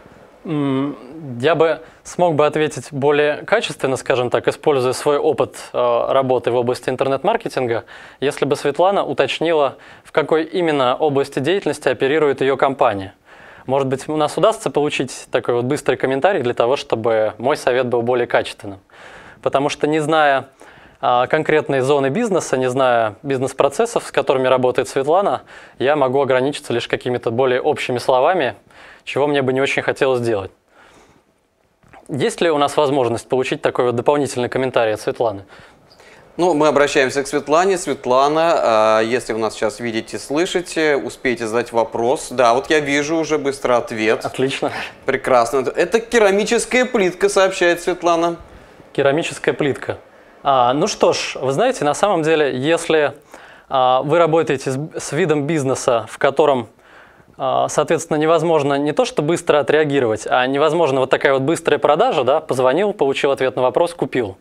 Я бы смог бы ответить более качественно, скажем так, используя свой опыт работы в области интернет-маркетинга, если бы Светлана уточнила, в какой именно области деятельности оперирует ее компания. Может быть, у нас удастся получить такой вот быстрый комментарий для того, чтобы мой совет был более качественным. Потому что, не зная конкретные зоны бизнеса, не зная бизнес-процессов, с которыми работает Светлана, я могу ограничиться лишь какими-то более общими словами, чего мне бы не очень хотелось делать. Есть ли у нас возможность получить такой вот дополнительный комментарий от Светланы? Ну, мы обращаемся к Светлане. Светлана, если вы нас сейчас видите, слышите, успеете задать вопрос. Да, вот я вижу уже быстро ответ. Отлично. Прекрасно. Это керамическая плитка, сообщает Светлана. Керамическая плитка. Ну что ж, вы знаете, на самом деле, если вы работаете с видом бизнеса, в котором, соответственно, невозможно не то что быстро отреагировать, а невозможно вот такая вот быстрая продажа, да, позвонил, получил ответ на вопрос, купил,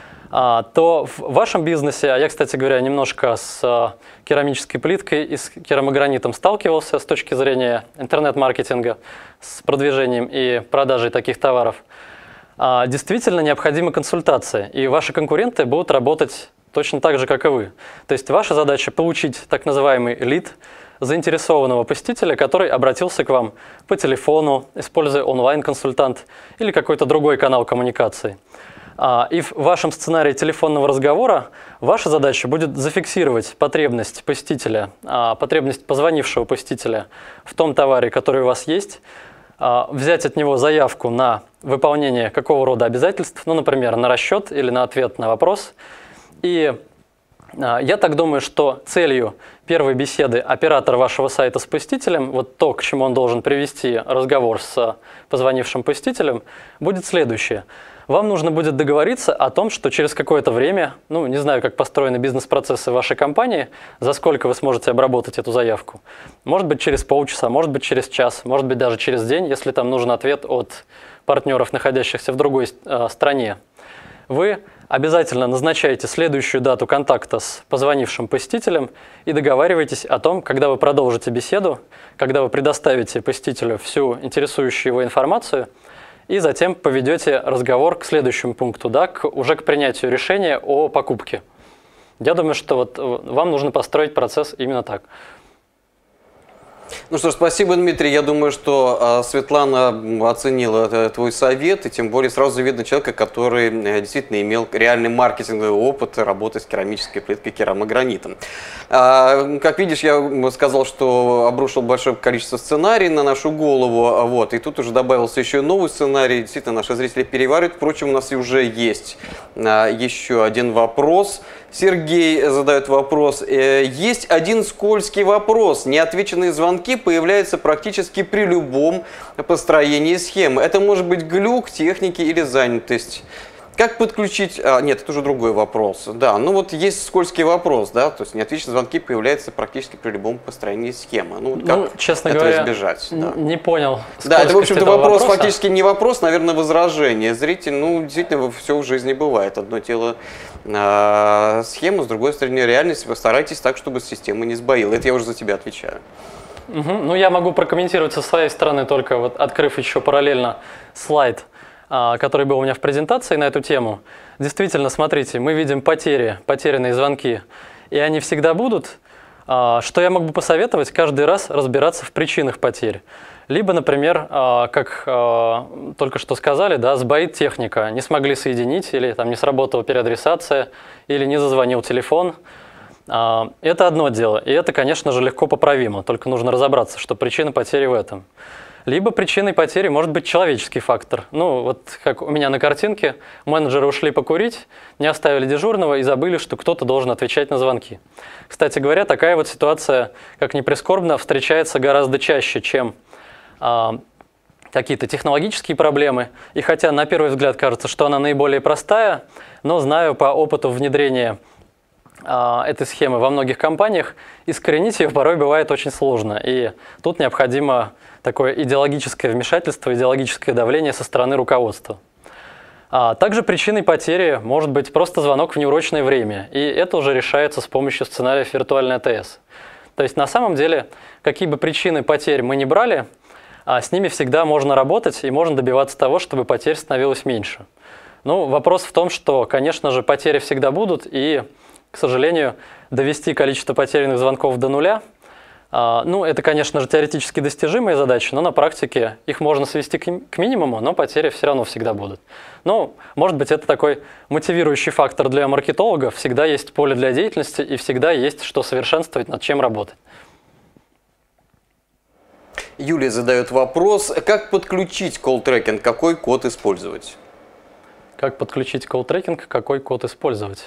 то в вашем бизнесе, а я, кстати говоря, немножко с керамической плиткой и с керамогранитом сталкивался с точки зрения интернет-маркетинга, с продвижением и продажей таких товаров, действительно необходимы консультации, и ваши конкуренты будут работать точно так же, как и вы. То есть ваша задача получить так называемый лид заинтересованного посетителя, который обратился к вам по телефону, используя онлайн-консультант или какой-то другой канал коммуникации. И в вашем сценарии телефонного разговора ваша задача будет зафиксировать потребность посетителя, потребность позвонившего посетителя в том товаре, который у вас есть, взять от него заявку на выполнение какого рода обязательств, ну, например, на расчет или на ответ на вопрос. И я так думаю, что целью первой беседы оператора вашего сайта с посетителем, вот то, к чему он должен привести разговор с позвонившим посетителем, будет следующее. Вам нужно будет договориться о том, что через какое-то время, ну, не знаю, как построены бизнес-процессы в вашей компании, за сколько вы сможете обработать эту заявку. Может быть, через полчаса, может быть, через час, может быть, даже через день, если там нужен ответ от партнеров, находящихся в другой стране. Вы обязательно назначаете следующую дату контакта с позвонившим посетителем и договариваетесь о том, когда вы продолжите беседу, когда вы предоставите посетителю всю интересующую его информацию, и затем поведете разговор к следующему пункту, да, уже к принятию решения о покупке. Я думаю, что вот вам нужно построить процесс именно так. Ну что ж, спасибо, Дмитрий. Я думаю, что Светлана оценила твой совет, и тем более сразу видно человека, который действительно имел реальный маркетинговый опыт работы с керамической плиткой, керамогранитом. Как видишь, я сказал, что обрушил большое количество сценариев на нашу голову, вот, и тут уже добавился еще новый сценарий. Действительно, наши зрители переваривают. Впрочем, у нас уже есть еще один вопрос. Сергей задает вопрос. Есть один скользкий вопрос. Неотвеченные звонки появляются практически при любом построении схемы. Это может быть глюк, техники или занятость. Как подключить... нет, это уже другой вопрос. Да, ну вот есть скользкий вопрос, да, то есть неотвеченные звонки появляются практически при любом построении схемы. Ну, как честно этого говоря, избежать? Да. Не понял. Да, это, в общем-то, вопрос фактически не вопрос, наверное, возражение. Зритель, ну, действительно, все в жизни бывает. Одно тело схема, с другой стороны, реальность. Постарайтесь так, чтобы система не сбоила. Это я уже за тебя отвечаю. Ну, я могу прокомментировать со своей стороны, только вот открыв еще параллельно слайд, который был у меня в презентации на эту тему. Действительно, смотрите, мы видим потерянные звонки, и они всегда будут. Что я мог бы посоветовать? Каждый раз разбираться в причинах потерь. Либо, например, как только что сказали, да, сбоит техника, не смогли соединить, или там не сработала переадресация, или не зазвонил телефон. Это одно дело, и это, конечно же, легко поправимо, только нужно разобраться, что причина потери в этом. Либо причиной потери может быть человеческий фактор. Ну, вот как у меня на картинке, менеджеры ушли покурить, не оставили дежурного и забыли, что кто-то должен отвечать на звонки. Кстати говоря, такая вот ситуация, как ни прискорбно, встречается гораздо чаще, чем какие-то технологические проблемы. И хотя на первый взгляд кажется, что она наиболее простая, но знаю по опыту внедрения этой схемы во многих компаниях, искоренить ее порой бывает очень сложно. И тут необходимо такое идеологическое вмешательство, идеологическое давление со стороны руководства. Также причиной потери может быть просто звонок в неурочное время, и это уже решается с помощью сценариев виртуальной АТС. То есть на самом деле, какие бы причины потерь мы ни брали, с ними всегда можно работать и можно добиваться того, чтобы потерь становилось меньше. Ну, вопрос в том, что, конечно же, потери всегда будут, и, к сожалению, довести количество потерянных звонков до нуля, ну, это, конечно же, теоретически достижимая задача, но на практике их можно свести к минимуму, но потери все равно всегда будут. Ну, может быть, это такой мотивирующий фактор для маркетологов, всегда есть поле для деятельности и всегда есть что совершенствовать, над чем работать. Юлия задает вопрос, как подключить колл-трекинг, какой код использовать? Как подключить колл-трекинг, какой код использовать?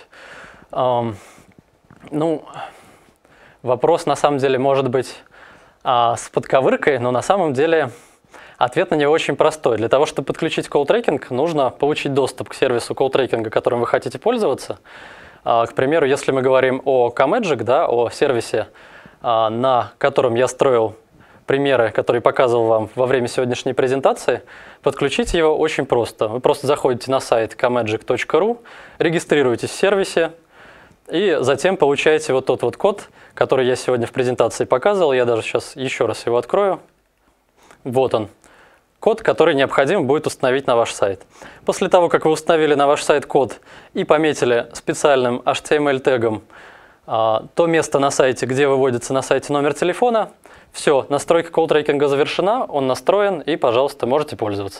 Ну, вопрос на самом деле может быть с подковыркой, но на самом деле ответ на него очень простой. Для того, чтобы подключить колл-трекинг, нужно получить доступ к сервису колл-трекинга, которым вы хотите пользоваться. К примеру, если мы говорим о CoMagic, да, о сервисе, на котором я строил примеры, которые показывал вам во время сегодняшней презентации, подключить его очень просто. Вы просто заходите на сайт comagic.ru, регистрируетесь в сервисе, и затем получаете вот тот вот код, который я сегодня в презентации показывал. Я даже сейчас еще раз его открою. Вот он. Код, который необходимо будет установить на ваш сайт. После того, как вы установили на ваш сайт код и пометили специальным HTML-тегом то место на сайте, где выводится на сайте номер телефона, все, настройка колл-трекинга завершена, он настроен, и, пожалуйста, можете пользоваться.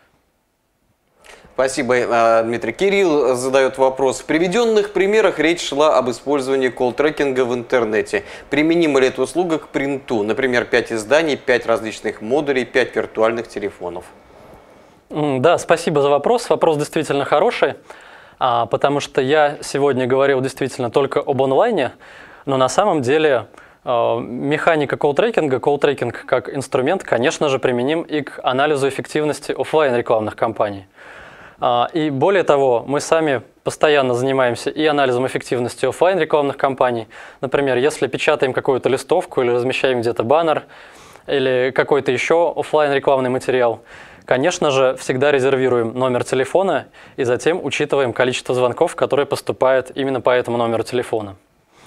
Спасибо, Дмитрий. Кирилл задает вопрос. В приведенных примерах речь шла об использовании колл-трекинга в интернете. Применима ли эта услуга к принту? Например, 5 изданий, 5 различных модулей, 5 виртуальных телефонов. Да, спасибо за вопрос. Вопрос действительно хороший, потому что я сегодня говорил действительно только об онлайне, но на самом деле механика колл-трекинга, колл-трекинг как инструмент, конечно же, применим и к анализу эффективности офлайн рекламных кампаний. И более того, мы сами постоянно занимаемся и анализом эффективности офлайн рекламных кампаний. Например, если печатаем какую-то листовку или размещаем где-то баннер или какой-то еще офлайн рекламный материал, конечно же, всегда резервируем номер телефона и затем учитываем количество звонков, которые поступают именно по этому номеру телефона.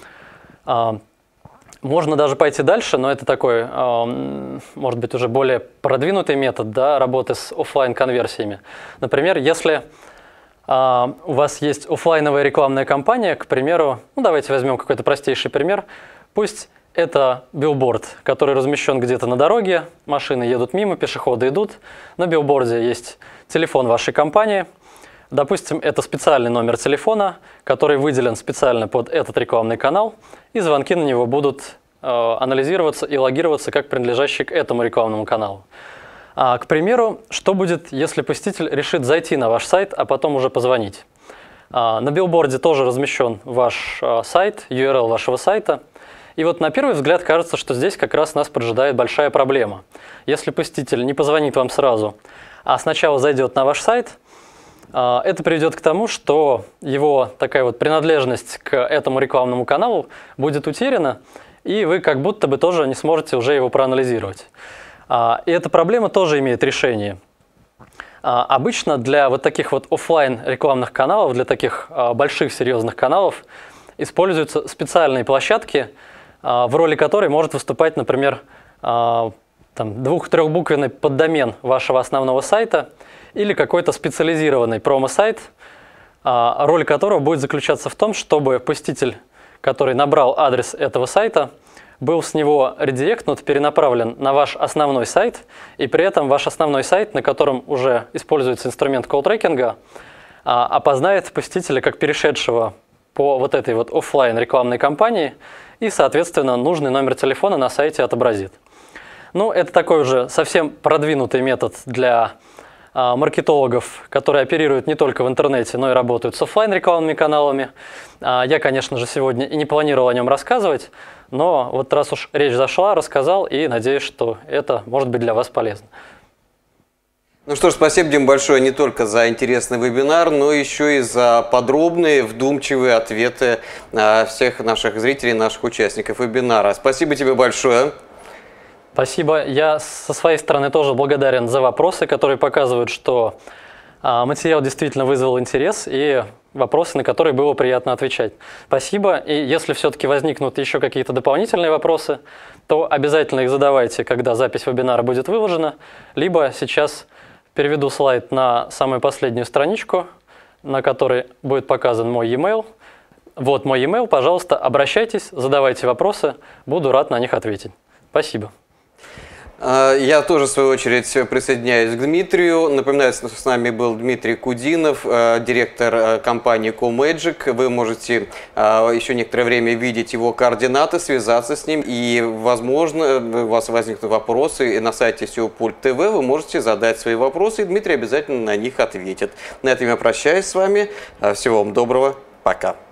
Можно даже пойти дальше, но это такой, может быть, уже более продвинутый метод, да, работы с офлайн конверсиями. Например, если у вас есть оффлайновая рекламная кампания, к примеру, ну давайте возьмем какой-то простейший пример. Пусть это билборд, который размещен где-то на дороге, машины едут мимо, пешеходы идут. На билборде есть телефон вашей компании. Допустим, это специальный номер телефона, который выделен специально под этот рекламный канал, и звонки на него будут анализироваться и логироваться как принадлежащие к этому рекламному каналу. К примеру, что будет, если посетитель решит зайти на ваш сайт, а потом уже позвонить? На билборде тоже размещен ваш сайт, URL вашего сайта. И вот на первый взгляд кажется, что здесь как раз нас поджидает большая проблема. Если посетитель не позвонит вам сразу, а сначала зайдет на ваш сайт, это приведет к тому, что его такая вот принадлежность к этому рекламному каналу будет утеряна, и вы как будто бы тоже не сможете уже его проанализировать. И эта проблема тоже имеет решение. Обычно для вот таких вот офлайн рекламных каналов, для таких больших серьезных каналов используются специальные площадки, в роли которой может выступать, например, двух-трехбуквенный поддомен вашего основного сайта или какой-то специализированный промо-сайт, роль которого будет заключаться в том, чтобы посетитель, который набрал адрес этого сайта, был с него редиректнут, перенаправлен на ваш основной сайт, и при этом ваш основной сайт, на котором уже используется инструмент колл-трекинга, опознает посетителя как перешедшего по вот этой вот офлайн рекламной кампании и, соответственно, нужный номер телефона на сайте отобразит. Ну, это такой уже совсем продвинутый метод для маркетологов, которые оперируют не только в интернете, но и работают с офлайн рекламными каналами. Я, конечно же, сегодня и не планировал о нем рассказывать, но вот раз уж речь зашла, рассказал, и надеюсь, что это может быть для вас полезно. Ну что ж, спасибо, Дим, большое не только за интересный вебинар, но еще и за подробные, вдумчивые ответы всех наших зрителей, наших участников вебинара. Спасибо тебе большое. Спасибо. Я со своей стороны тоже благодарен за вопросы, которые показывают, что материал действительно вызвал интерес и вопросы, на которые было приятно отвечать. Спасибо. И если все-таки возникнут еще какие-то дополнительные вопросы, то обязательно их задавайте, когда запись вебинара будет выложена, либо сейчас переведу слайд на самую последнюю страничку, на которой будет показан мой e-mail. Вот мой e-mail, пожалуйста, обращайтесь, задавайте вопросы, буду рад на них ответить. Спасибо. Я тоже, в свою очередь, присоединяюсь к Дмитрию. Напоминаю, с нами был Дмитрий Кудинов, директор компании CoMagic. Вы можете еще некоторое время видеть его координаты, связаться с ним. И, возможно, у вас возникнут вопросы. И на сайте SEO Pulp TV вы можете задать свои вопросы, и Дмитрий обязательно на них ответит. На этом я прощаюсь с вами. Всего вам доброго. Пока.